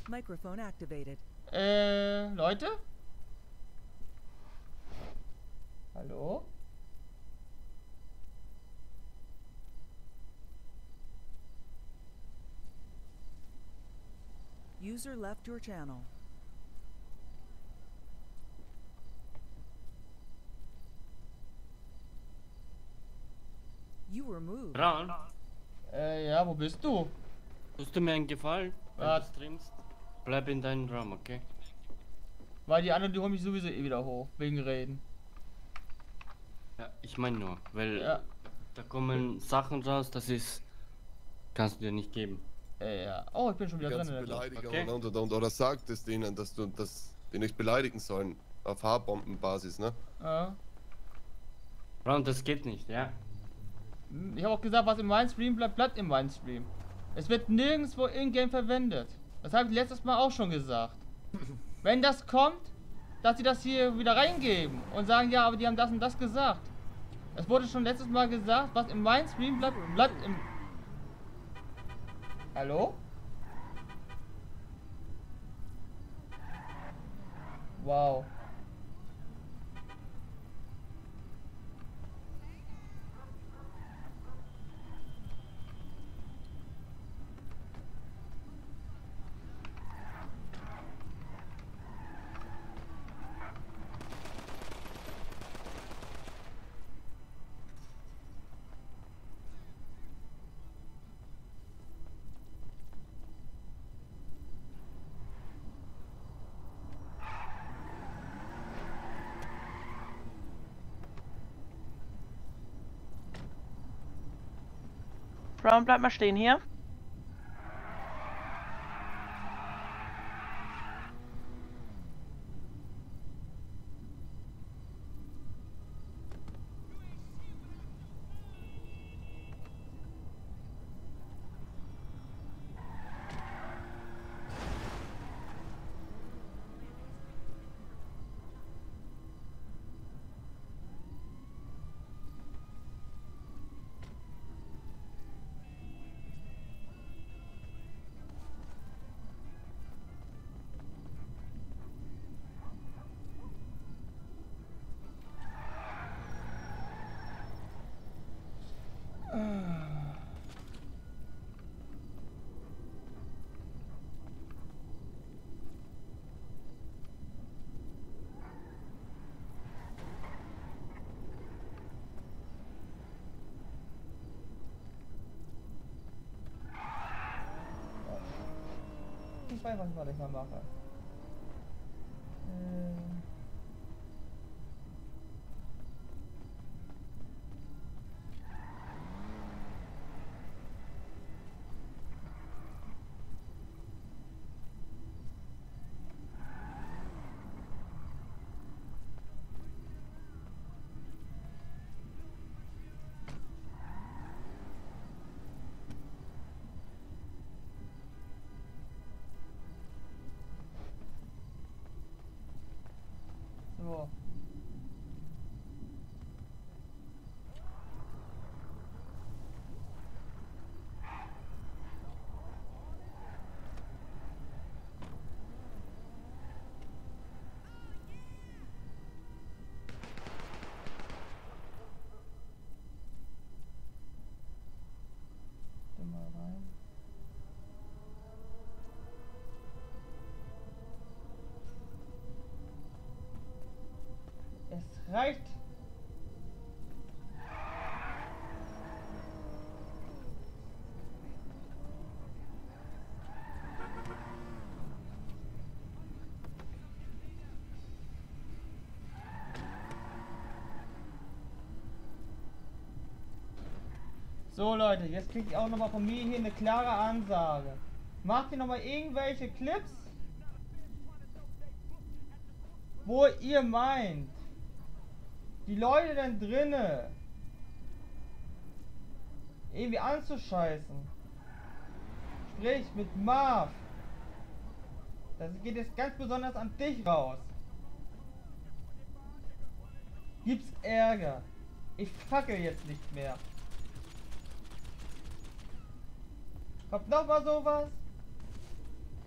E: Microphone activated.
C: Leute? Hallo?
E: User left your channel. You were moved.
H: Braun,
C: Ja, wo bist du?
H: tust du mir einen Gefallen, wenn
C: Ja.
H: du streamst? Bleib in deinem Raum, okay?
C: Weil die anderen, die holen mich sowieso eh wieder hoch, wegen Reden.
H: Ja, ich meine nur, weil
C: Ja.
H: da kommen Sachen raus, das ist... Kannst du dir nicht geben.
C: Ja. Oh, ich bin schon wieder
I: Ganze
C: drin.
I: Beleidigungen
H: Okay.
I: oder sagt es denen, dass die nicht beleidigen sollen. Auf Haarbombenbasis, ne?
C: Ja.
H: Braun, das geht nicht, ja?
C: Ich habe auch gesagt, was in meinem Stream bleibt, bleibt in meinem Stream. Es wird nirgendwo in-game verwendet. Das habe ich letztes Mal auch schon gesagt. Wenn das kommt, dass sie das hier wieder reingeben und sagen, ja, aber die haben das und das gesagt. Es wurde schon letztes Mal gesagt, was in meinem Stream bleibt, bleibt im... Hallo? Wow.
D: Brown, bleib mal stehen hier. Ich weiß nicht, was ich mal mache. So. Mal rein. Es reicht. So Leute, jetzt kriegt ihr auch nochmal von mir hier eine klare Ansage. Macht ihr nochmal irgendwelche Clips, wo ihr meint, die Leute dann drinne irgendwie anzuscheißen. Sprich mit Marv. Das geht jetzt ganz besonders an dich raus. Gibt's Ärger. Ich fackel jetzt nicht mehr. Kommt noch mal sowas?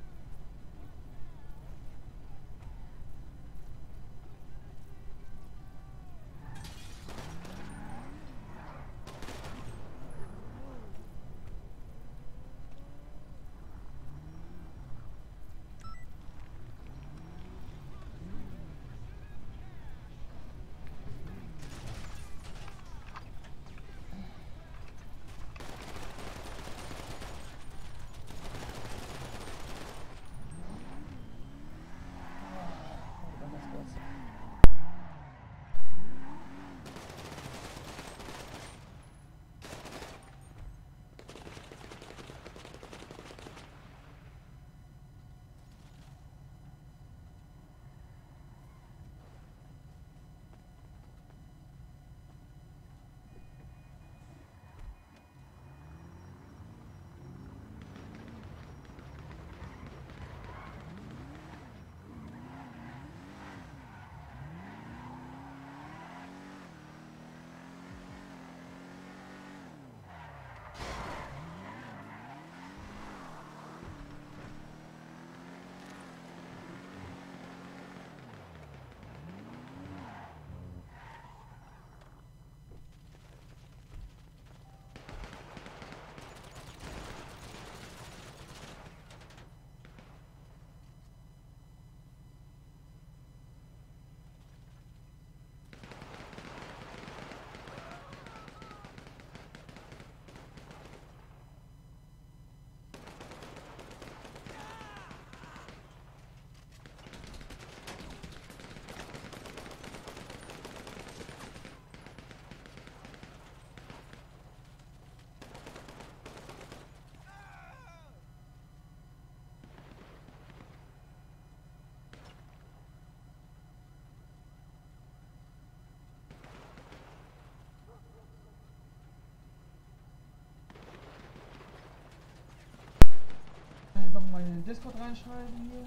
D: Discord reinschreiben hier.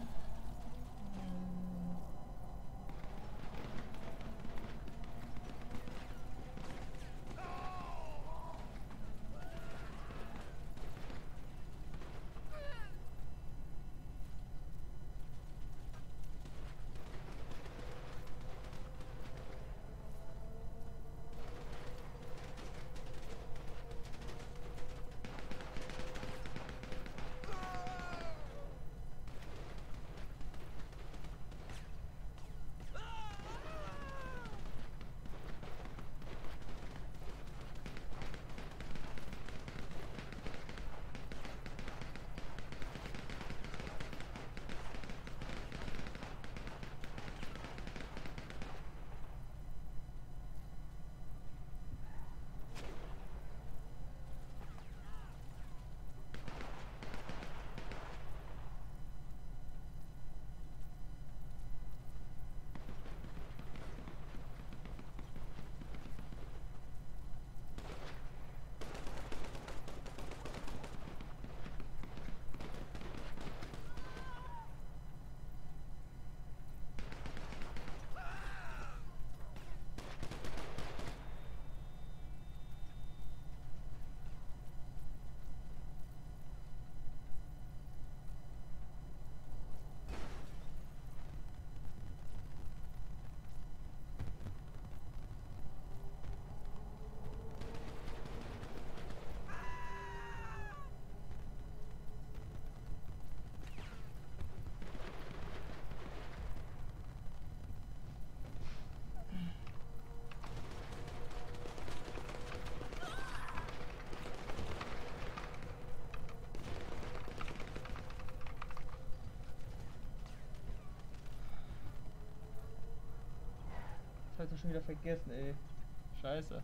D: Das hab ich schon wieder vergessen, ey. Scheiße.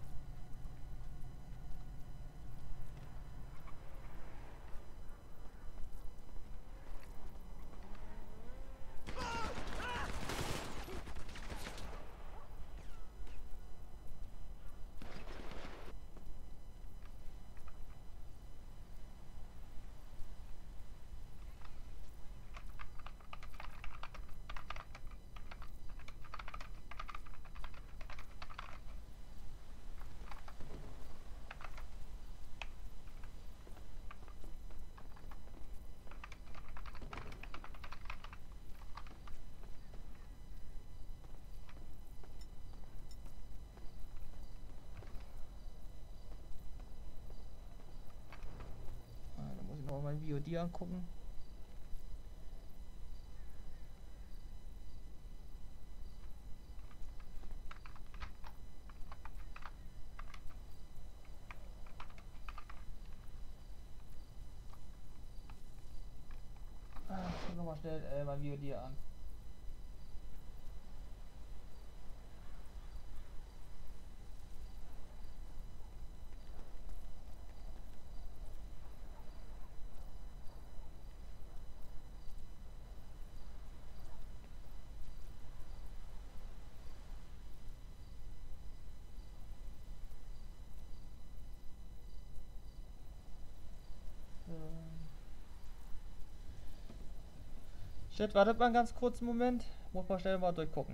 D: Noch mein VOD angucken. Ich guck nochmal schnell mein VOD an. Shit, wartet mal einen ganz kurzen Moment. Muss mal schnell mal durchgucken.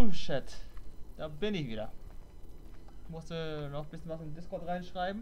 C: So, Chat. Da bin ich wieder. Ich musste noch ein bisschen was in Discord reinschreiben.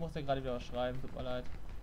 C: musste gerade wieder was schreiben, tut mir leid.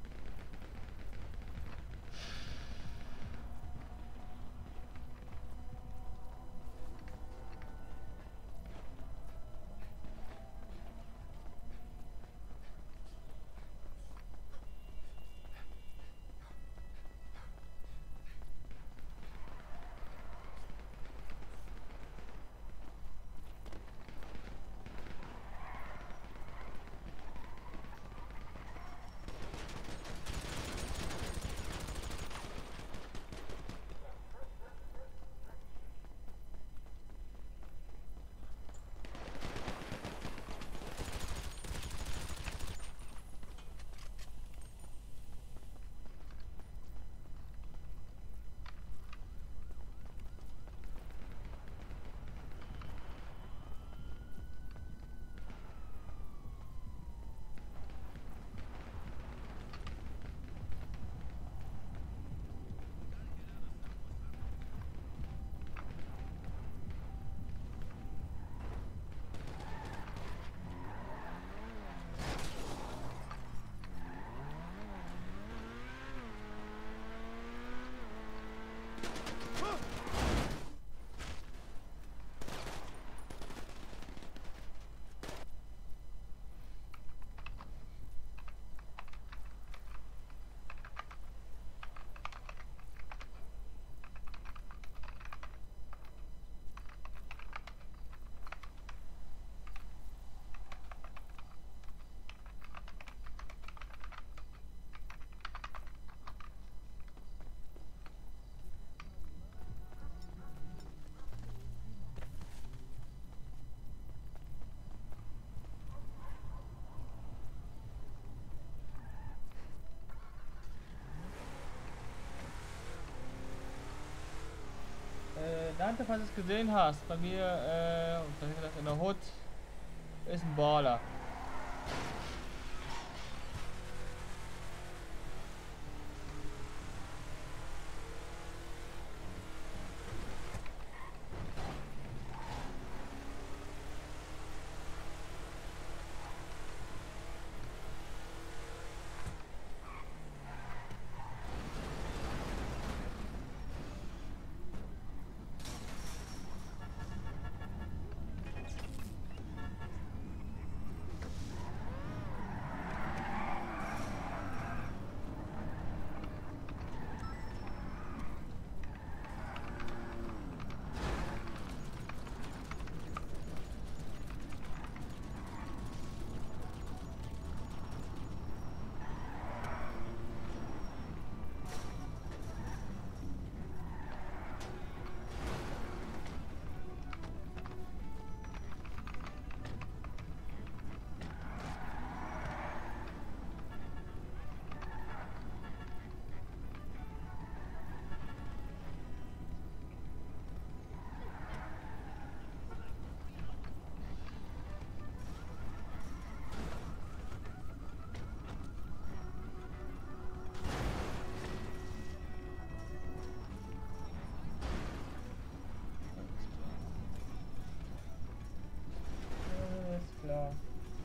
C: Dante, falls du es gesehen hast, bei mir, in der Hood ist ein Baller. Klar.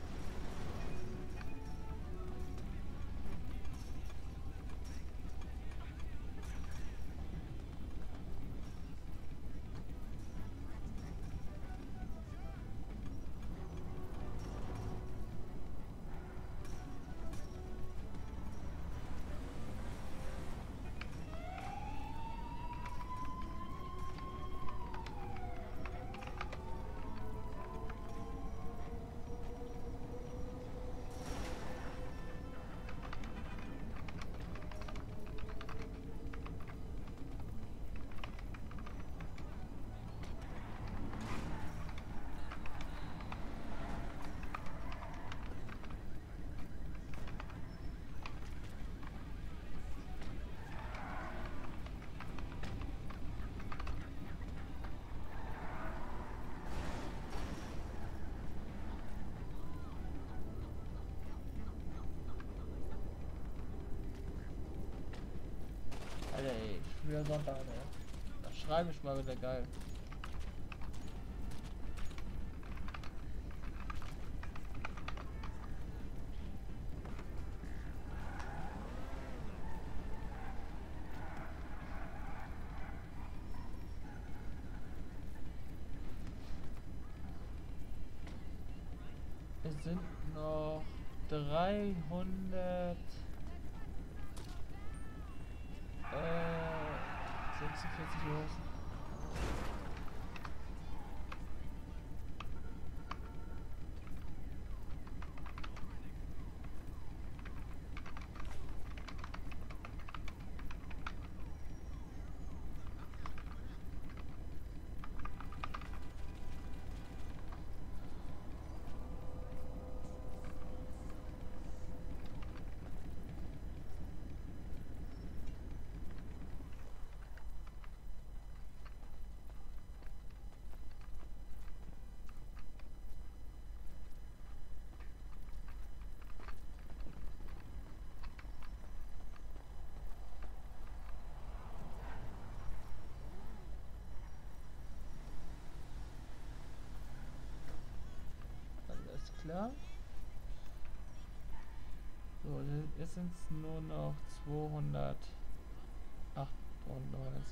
C: Alter, ey, wieder Sonntag, Alter. Das schreibe ich mal wieder geil. sind noch 300... 46 Euros. Klar. So, jetzt sind es nur noch 298.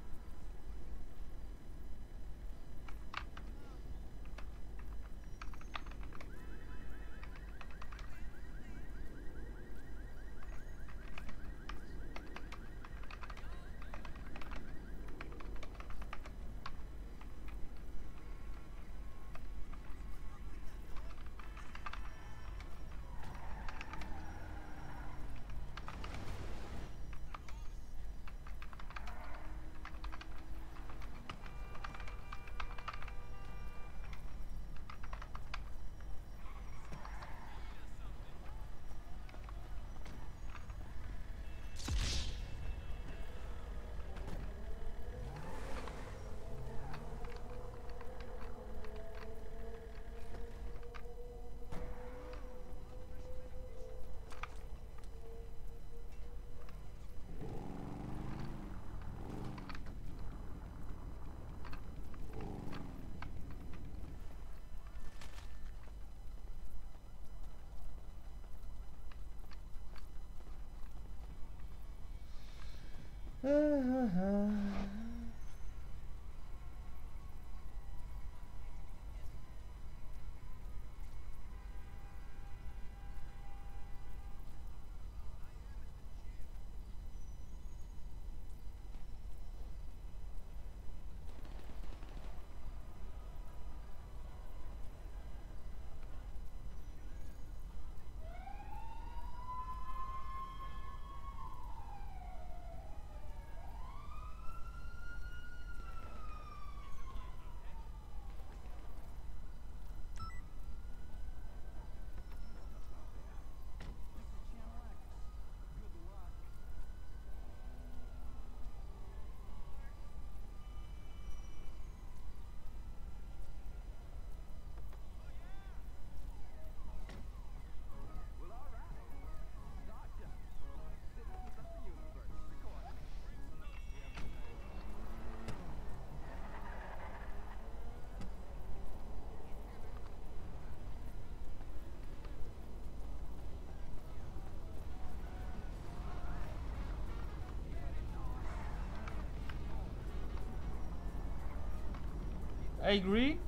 C: Hey Green?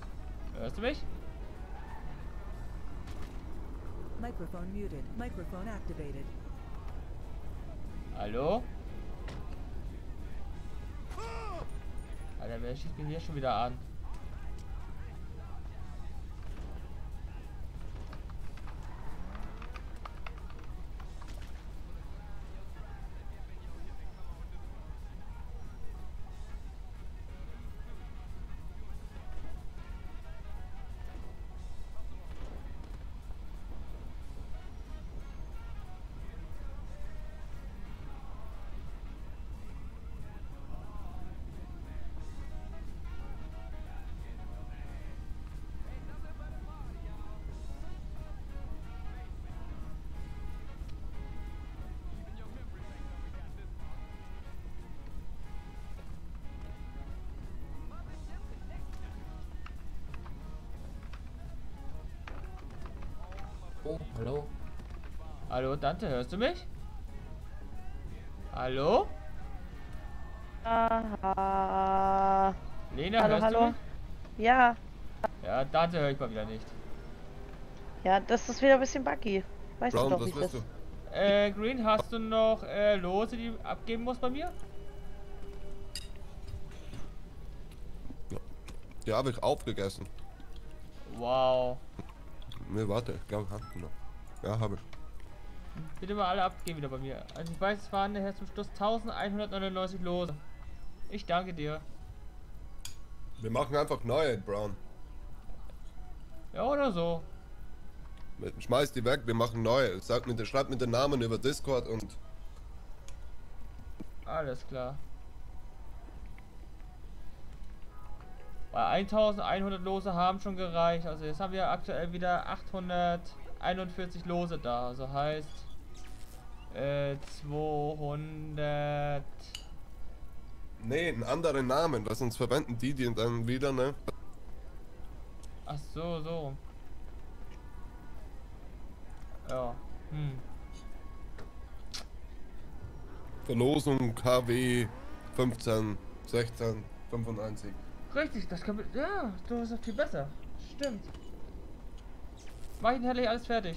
C: Hörst du mich?
E: Microphone muted. Microphone activated.
C: Hallo? Alter, wer schießt mich hier schon wieder an?
H: Oh, hallo?
C: Hallo, Dante, hörst du mich? Hallo? Lena,
J: Hallo,
C: hörst
J: hallo.
C: du mich?
J: Ja.
C: Ja, Dante höre ich mal wieder nicht.
J: Ja, das ist wieder ein bisschen buggy. Weißt
I: Brown,
J: du doch,
I: was
J: wie
I: willst
J: das
I: du?
C: Green, hast du noch Lose, die du abgeben musst bei mir?
I: Die habe ich aufgegessen.
C: Wow.
I: Ne, warte, ich glaube, ich hab die noch. Ja, habe ich.
C: Bitte mal alle abgeben wieder bei mir. Also ich weiß, es waren nachher zum Schluss 1199 Lose. Ich danke dir.
I: Wir machen einfach neue, Brown.
C: Ja, oder so.
I: Schmeiß die weg, wir machen neue. Schreibt mir den Namen über Discord und...
C: Alles klar. Bei 1100 Lose haben schon gereicht. Also jetzt haben wir aktuell wieder 841 Lose da. Also heißt 200...
I: Nee, einen anderen Namen, was uns verwenden die dann wieder, ne?
C: Ach so, so. Ja,
I: Verlosung KW 15 16 95.
C: Richtig, das können wir... Ja, du bist doch viel besser. Stimmt. Mach ich nachher alles fertig.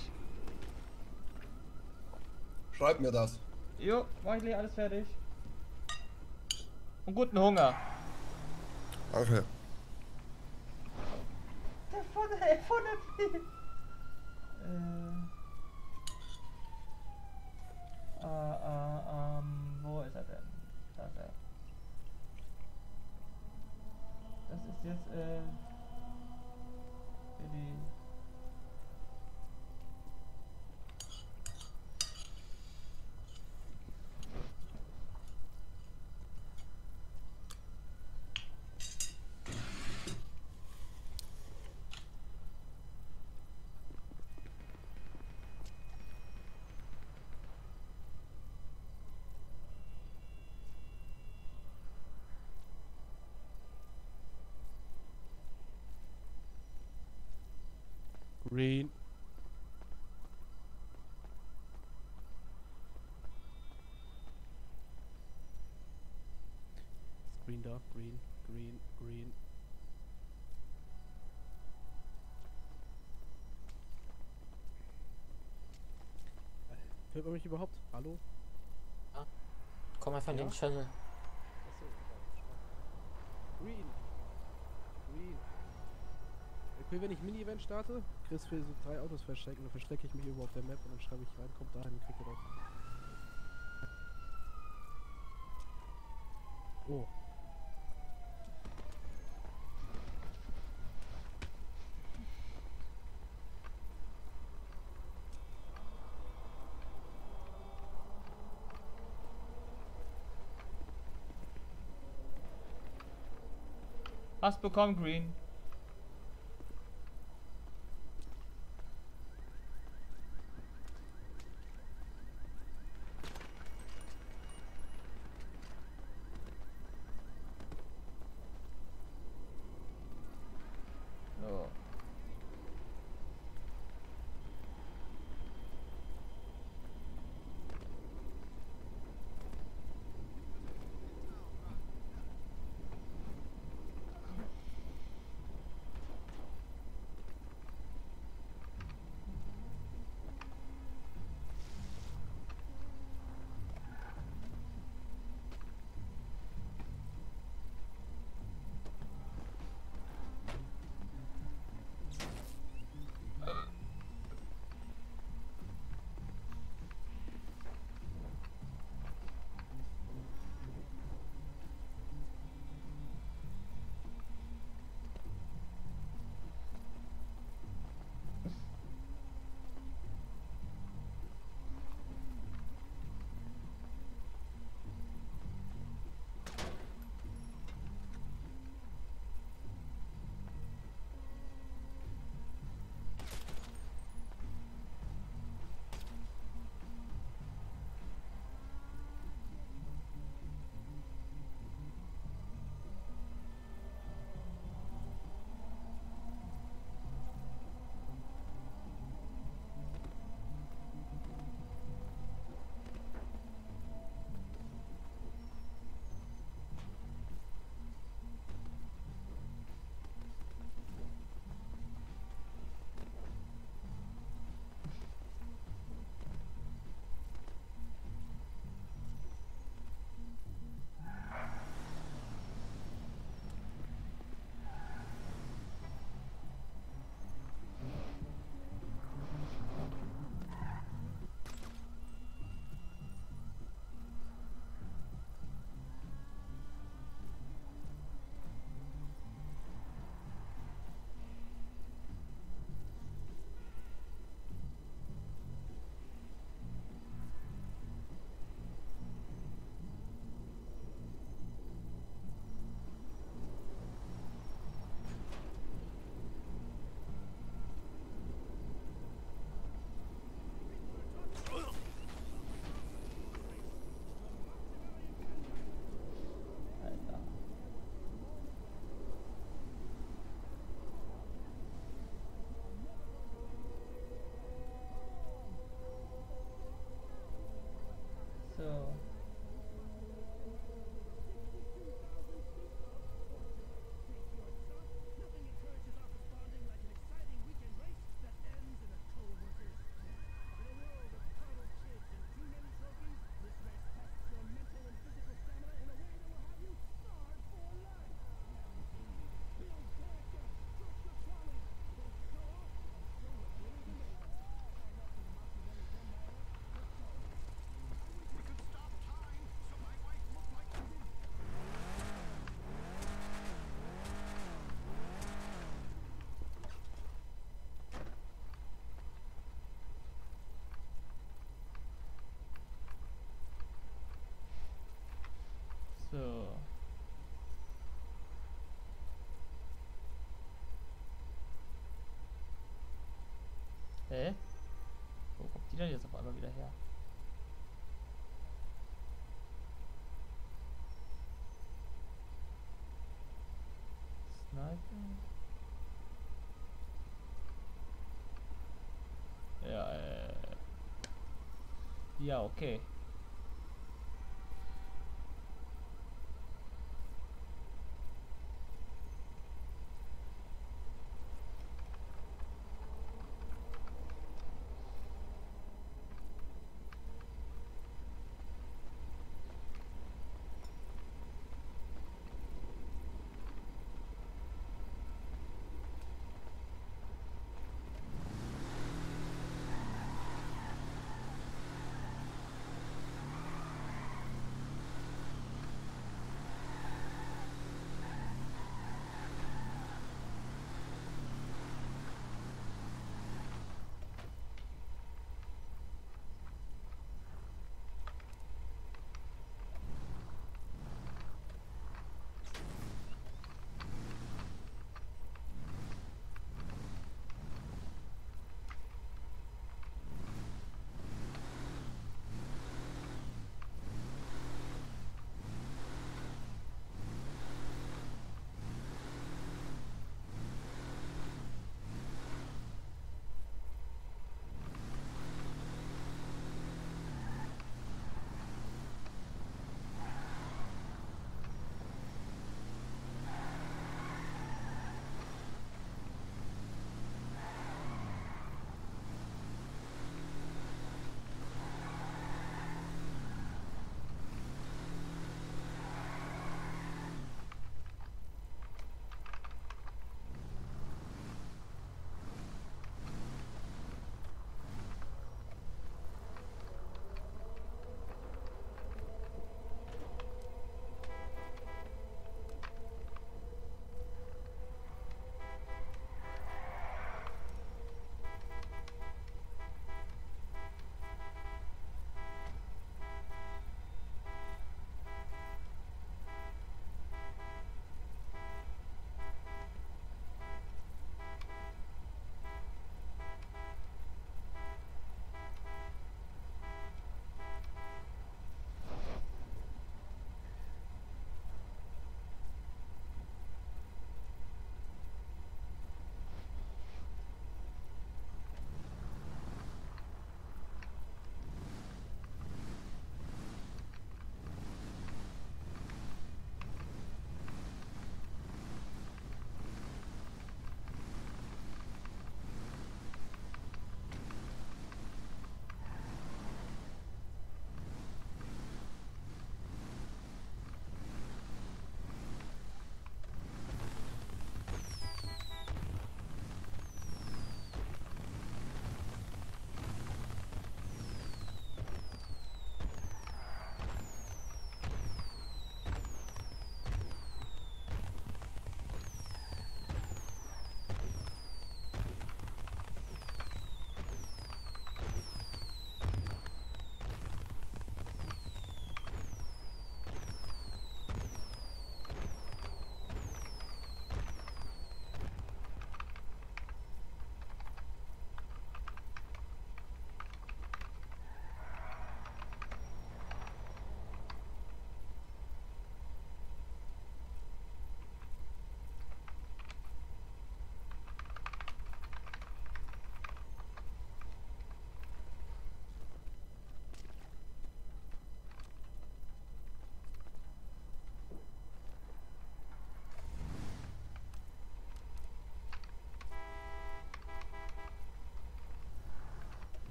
I: Schreib mir das.
C: Jo, mach ich alles fertig. Und guten Hunger.
I: Danke.
C: Der vorne viel. Wo ist er denn? Da ist er. Das ist jetzt, für die...
K: Green. Ist Green da? Green, Green, Green. Hört man mich überhaupt? Hallo?
L: Ja. Komm einfach in den Channel.
K: Achso. Green. Green. Okay, wenn ich Mini-Event starte, kriegst du so 3 Autos verstecken, dann verstecke ich mich irgendwo auf der Map und dann schreibe ich rein, kommt dahin und kriegt ihr das. Oh.
C: Hast bekommen, Green. So. So. Hä? Wo kommt die denn jetzt auf einmal wieder her? Sniper? Ja, ja, okay.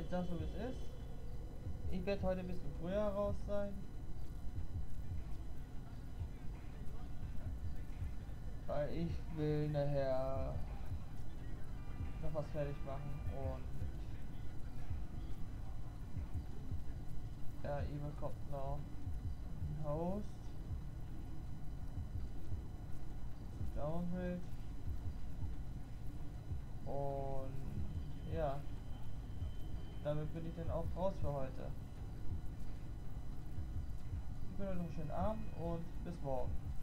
D: Ich sag so wie es ist. Ich werde heute ein bisschen früher raus sein. Weil ich will nachher noch was fertig machen und ja, ihr bekommt noch einen Host. Downhill. Und ja, damit bin ich dann auch raus für heute. Ich wünsche euch noch einen schönen Abend und bis morgen.